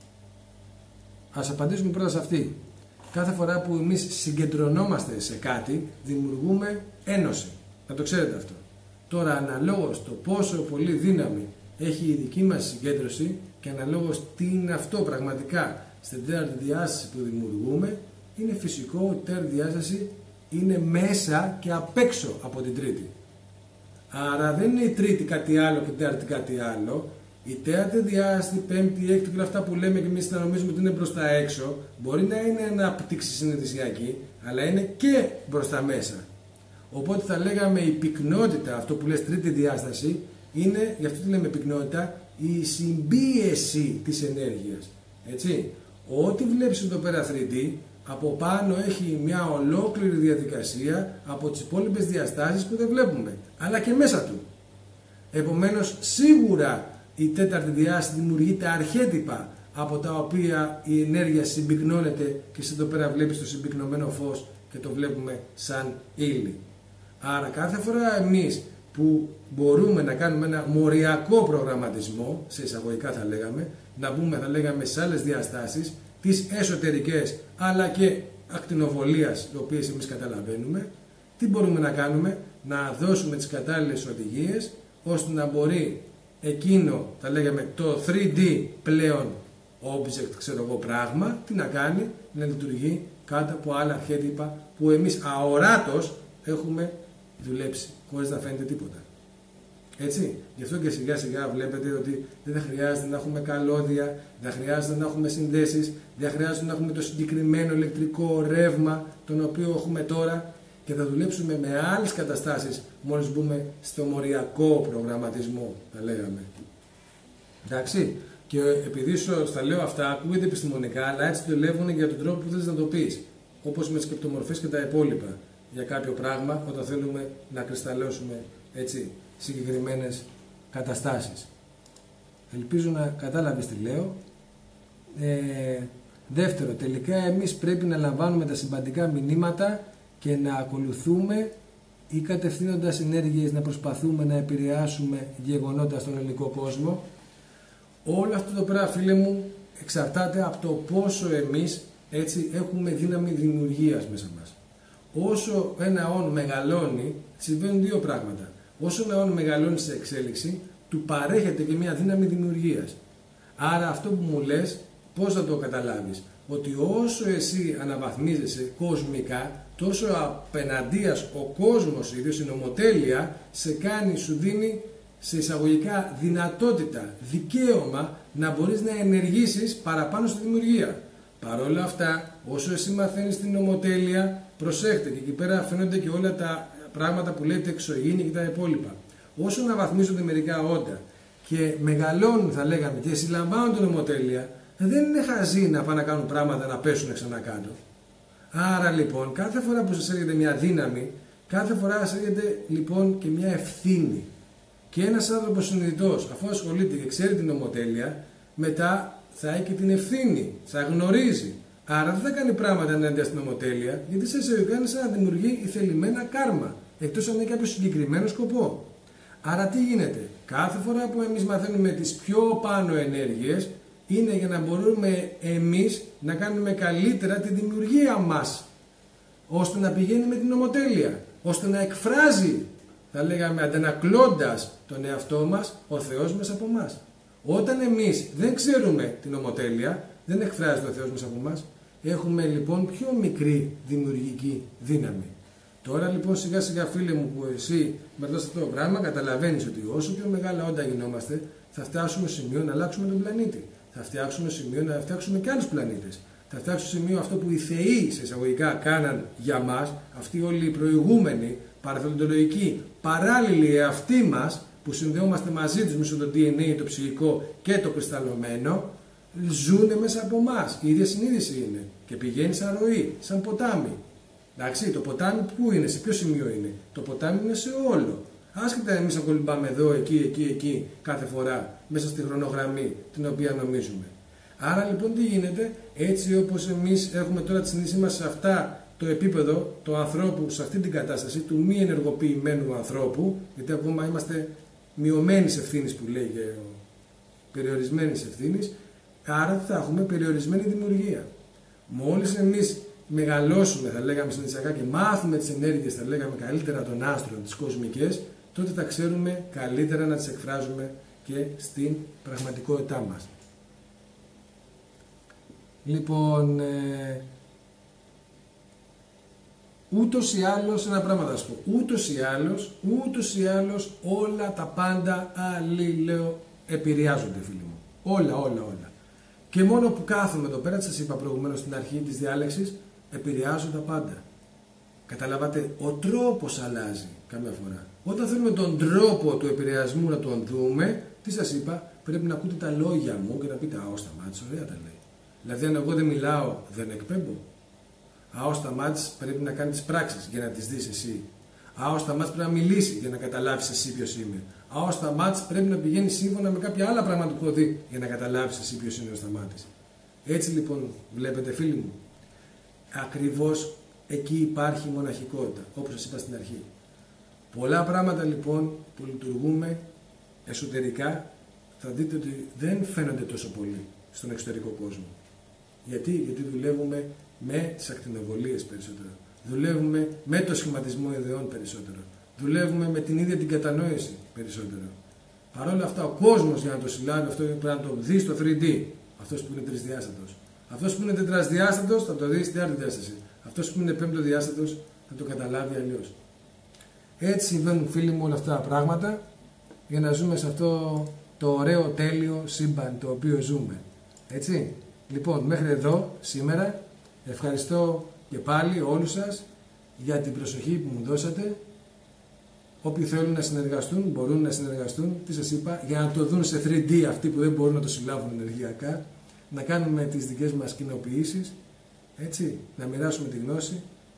Ας απαντήσουμε πρώτα σε αυτή. Κάθε φορά που εμείς συγκεντρωνόμαστε σε κάτι, δημιουργούμε ένωση. Να το ξέρετε αυτό. Τώρα, αναλόγως το πόσο πολύ δύναμη έχει η δική μας συγκέντρωση και αναλόγως τι είναι αυτό πραγματικά στην τέταρτη διάσταση που δημιουργούμε, είναι φυσικό ότι η τέταρτη διάσταση είναι μέσα και απ' έξω από την τρίτη. Άρα δεν είναι η τρίτη κάτι άλλο και η τέταρτη κάτι άλλο. Η τέταρτη διάσταση, πέμπτη, έκτη και όλα αυτά που λέμε και εμείς θα νομίζουμε ότι είναι μπροστά έξω, μπορεί να είναι ανάπτυξη συνειδησιακή, αλλά είναι και μπροστά μέσα. Οπότε θα λέγαμε η πυκνότητα, αυτό που λες τρίτη διάσταση, είναι, γι' αυτό τη λέμε πυκνότητα, η συμπίεση της ενέργειας. Έτσι, ό,τι βλέπεις εδώ πέρα θρι ντι, από πάνω έχει μια ολόκληρη διαδικασία από τις υπόλοιπες διαστάσεις που δεν βλέπουμε, αλλά και μέσα του. Επομένως, σίγουρα η τέταρτη διάσταση δημιουργείται αρχέτυπα από τα οποία η ενέργεια συμπυκνώνεται και εσύ εδώ πέρα βλέπεις το συμπυκνωμένο φως και το βλέπουμε σαν ύλη. Άρα κάθε φορά εμείς που μπορούμε να κάνουμε ένα μοριακό προγραμματισμό, σε εισαγωγικά θα λέγαμε, να μπούμε θα λέγαμε σε άλλες διαστάσεις, τις εσωτερικές αλλά και ακτινοβολίας, οι οποίες εμείς καταλαβαίνουμε, τι μπορούμε να κάνουμε? Να δώσουμε τις κατάλληλες οδηγίες ώστε να μπορεί εκείνο, θα λέγαμε, το θρι ντι πλέον object, ξέρω εγώ, πράγμα, τι να κάνει? Να λειτουργεί κάτω από άλλα αρχέτυπα που εμείς αοράτως έχουμε δουλέψει, χωρίς να φαίνεται τίποτα. Έτσι, γι' αυτό και σιγά σιγά βλέπετε ότι δεν θα χρειάζεται να έχουμε καλώδια, δεν χρειάζεται να έχουμε συνδέσεις, δεν χρειάζεται να έχουμε το συγκεκριμένο ηλεκτρικό ρεύμα τον οποίο έχουμε τώρα και θα δουλέψουμε με άλλες καταστάσεις μόλις μπούμε στο μοριακό προγραμματισμό, θα λέγαμε. Εντάξει, και επειδή σου τα λέω αυτά, ακούγεται επιστημονικά, αλλά έτσι δουλεύουν για τον τρόπο που θέλεις να το πεις. Όπως με τις κρυπτομορφές και τα υπόλοιπα για κάποιο πράγμα, όταν θέλουμε να κρυσταλλώσουμε έτσι συγκεκριμένες καταστάσεις. Ελπίζω να κατάλαβες τι λέω. Ε, δεύτερο, τελικά εμείς πρέπει να λαμβάνουμε τα συμπαντικά μηνύματα και να ακολουθούμε ή κατευθύνοντας ενέργειες να προσπαθούμε να επηρεάσουμε γεγονότα στον ελληνικό κόσμο. Όλο αυτό το πέρα, φίλε μου, εξαρτάται από το πόσο εμείς έτσι έχουμε δύναμη δημιουργίας μέσα μας. Όσο ένα όν μεγαλώνει, συμβαίνουν δύο πράγματα. Όσο ένα όν μεγαλώνει σε εξέλιξη, του παρέχεται και μια δύναμη δημιουργίας. Άρα αυτό που μου λες, πώς θα το καταλάβεις? Ότι όσο εσύ αναβαθμίζεσαι κοσμικά, τόσο απέναντίας ο κόσμος, ιδίως η νομοτέλεια, σε κάνει, σου δίνει σε εισαγωγικά δυνατότητα, δικαίωμα να μπορείς να ενεργήσεις παραπάνω στη δημιουργία. Παρ' όλα αυτά, όσο εσύ μαθαίνεις την νομοτέλεια, προσέχτε, και εκεί πέρα φαίνονται και όλα τα πράγματα που λέτε εξωγήινη και τα υπόλοιπα. όσο αναβαθμίζονται μερικά όντα και μεγαλώνουν, θα λέγαμε, και συλλαμβάνουν την ομοτέλεια, δεν είναι χαζοί να πάνε να κάνουν πράγματα να πέσουν ξανά κάτω. Άρα λοιπόν, κάθε φορά που σας έρχεται μια δύναμη, κάθε φορά σας έρχεται λοιπόν και μια ευθύνη. Και ένας άνθρωπος συνειδητός, αφού ασχολείται και ξέρει την ομοτέλεια, μετά θα έχει και την ευθύνη, θα γνωρίζει. Άρα δεν θα κάνει πράγματα ενάντια στην ομοτέλεια, γιατί σε εισαγωγικά είναι σαν να δημιουργεί ηθελημένα κάρμα, εκτός αν έχει κάποιο συγκεκριμένο σκοπό. Άρα τι γίνεται, κάθε φορά που εμείς μαθαίνουμε τις πιο πάνω ενέργειες, είναι για να μπορούμε εμείς να κάνουμε καλύτερα τη δημιουργία μας, ώστε να πηγαίνει με την ομοτέλεια, ώστε να εκφράζει, θα λέγαμε, αντανακλώντας τον εαυτό μας, ο Θεός μέσα από μας. Όταν εμείς δεν ξέρουμε την ομοτέλεια, δεν εκφράζεται ο Θεός μέσα από μας, έχουμε λοιπόν πιο μικρή δημιουργική δύναμη. Τώρα λοιπόν σιγά σιγά, φίλε μου, που εσύ μελετάς αυτό το πράγμα, καταλαβαίνεις ότι όσο πιο μεγάλα όντα γινόμαστε, θα φτάσουμε στο σημείο να αλλάξουμε τον πλανήτη. Θα φτιάξουμε σημείο να φτιάξουμε και άλλους πλανήτες. Θα φτιάξουμε σημείο αυτό που οι θεοί, σε εισαγωγικά, κάναν για μας, αυτοί όλοι οι προηγούμενοι, παραθελοντολογικοί, παράλληλοι εαυτοί μας, που συνδεόμαστε μαζί τους μέσω το ντι εν έι, το ψυχικό και το κρυσταλλωμένο, ζουν μέσα από εμάς. Η ίδια συνείδηση είναι και πηγαίνει σαν ροή, σαν ποτάμι. Εντάξει, το ποτάμι πού είναι, σε ποιο σημείο είναι? Το ποτάμι είναι σε όλο. Άσχετα εμείς να κολυμπάμε εδώ, εκεί, εκεί, εκεί, κάθε φορά, μέσα στη χρονογραμμή την οποία νομίζουμε. Άρα λοιπόν τι γίνεται, έτσι όπως εμείς έχουμε τώρα τη συνείδησή μας σε αυτά το επίπεδο του ανθρώπου, σε αυτή την κατάσταση του μη ενεργοποιημένου ανθρώπου, γιατί ακόμα είμαστε μειωμένης ευθύνης που λέγει, περιορισμένης ευθύνης, άρα θα έχουμε περιορισμένη δημιουργία. Μόλις εμείς μεγαλώσουμε, θα λέγαμε συνειδησιακά, και μάθουμε τις ενέργειες, θα λέγαμε καλύτερα των άστρων, τις κοσμικές, τότε θα ξέρουμε καλύτερα να τις εκφράζουμε και στην πραγματικότητά μας. Λοιπόν, ε, ούτως ή άλλως, ένα πράγμα θα σου πω, ούτως ή άλλως, ούτως ή άλλως όλα τα πάντα αλληλέω επηρεάζονται, φίλοι μου. Όλα, όλα, όλα. Και μόνο που κάθομαι εδώ πέρα, σας είπα προηγουμένως στην αρχή της διάλεξης, επηρεάζουν τα πάντα. Καταλάβατε, ο τρόπος αλλάζει καμιά φορά. Όταν θέλουμε τον τρόπο του επηρεασμού να τον δούμε, τι σας είπα, πρέπει να ακούτε τα λόγια μου και να πείτε, α, ο Σταμάτης ωραία τα λέει. Δηλαδή, αν εγώ δεν μιλάω, δεν εκπέμπω. Α, ο Σταμάτης πρέπει να κάνει τις πράξεις για να τις δεις εσύ. Α, ο Σταμάτης πρέπει να μιλήσει για να καταλάβεις εσύ ποιος είμαι. Α, ο Σταμάτης πρέπει να πηγαίνει σύμφωνα με κάποια άλλα πράγματα που έχω δει για να καταλάβεις εσύ ποιος είναι ο Σταμάτης. Έτσι λοιπόν, βλέπετε, φίλοι μου, ακριβώς εκεί υπάρχει μοναχικότητα, όπως σας είπα στην αρχή. Πολλά πράγματα λοιπόν που λειτουργούμε εσωτερικά, θα δείτε ότι δεν φαίνονται τόσο πολύ στον εξωτερικό κόσμο. Γιατί, Γιατί δουλεύουμε με τις ακτινοβολίες περισσότερο. Δουλεύουμε με το σχηματισμό ιδεών περισσότερο. Δουλεύουμε με την ίδια την κατανόηση περισσότερο. Παρ' όλα αυτά, ο κόσμος, για να το συλλάβει αυτό, πρέπει να το δει στο θρι ντι. Αυτός που είναι τρισδιάστατος. Αυτός που είναι τετρασδιάστατος θα το δει στην τέταρτη διάσταση. Αυτός που είναι πέμπτοδιάστατος θα το καταλάβει αλλιώς. Έτσι συμβαίνουν, φίλοι μου, όλα αυτά τα πράγματα για να ζούμε σε αυτό το ωραίο, τέλειο σύμπαν το οποίο ζούμε. Έτσι. Λοιπόν, μέχρι εδώ σήμερα ευχαριστώ και πάλι όλους σας για την προσοχή που μου δώσατε. Όποιοι θέλουν να συνεργαστούν, μπορούν να συνεργαστούν. Τι σας είπα, για να το δουν σε θρι ντι αυτοί που δεν μπορούν να το συλλάβουν ενεργειακά, να κάνουμε τις δικές μας κοινοποιήσεις, έτσι, να μοιράσουμε τη γνώση.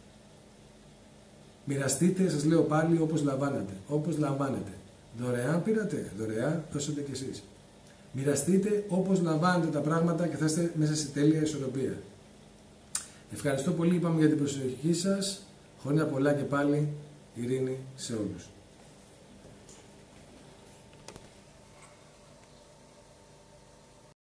Μοιραστείτε, σας λέω πάλι, όπως λαμβάνετε. Όπως λαμβάνετε. Δωρεάν πήρατε, δωρεάν δώσατε κι εσείς. Μοιραστείτε όπως λαμβάνετε τα πράγματα και θα είστε μέσα σε τέλεια ισορροπία. Ευχαριστώ πολύ, είπαμε, για την προσοχή σας. Χρόνια πολλά και πάλι, ειρήνη σε όλους.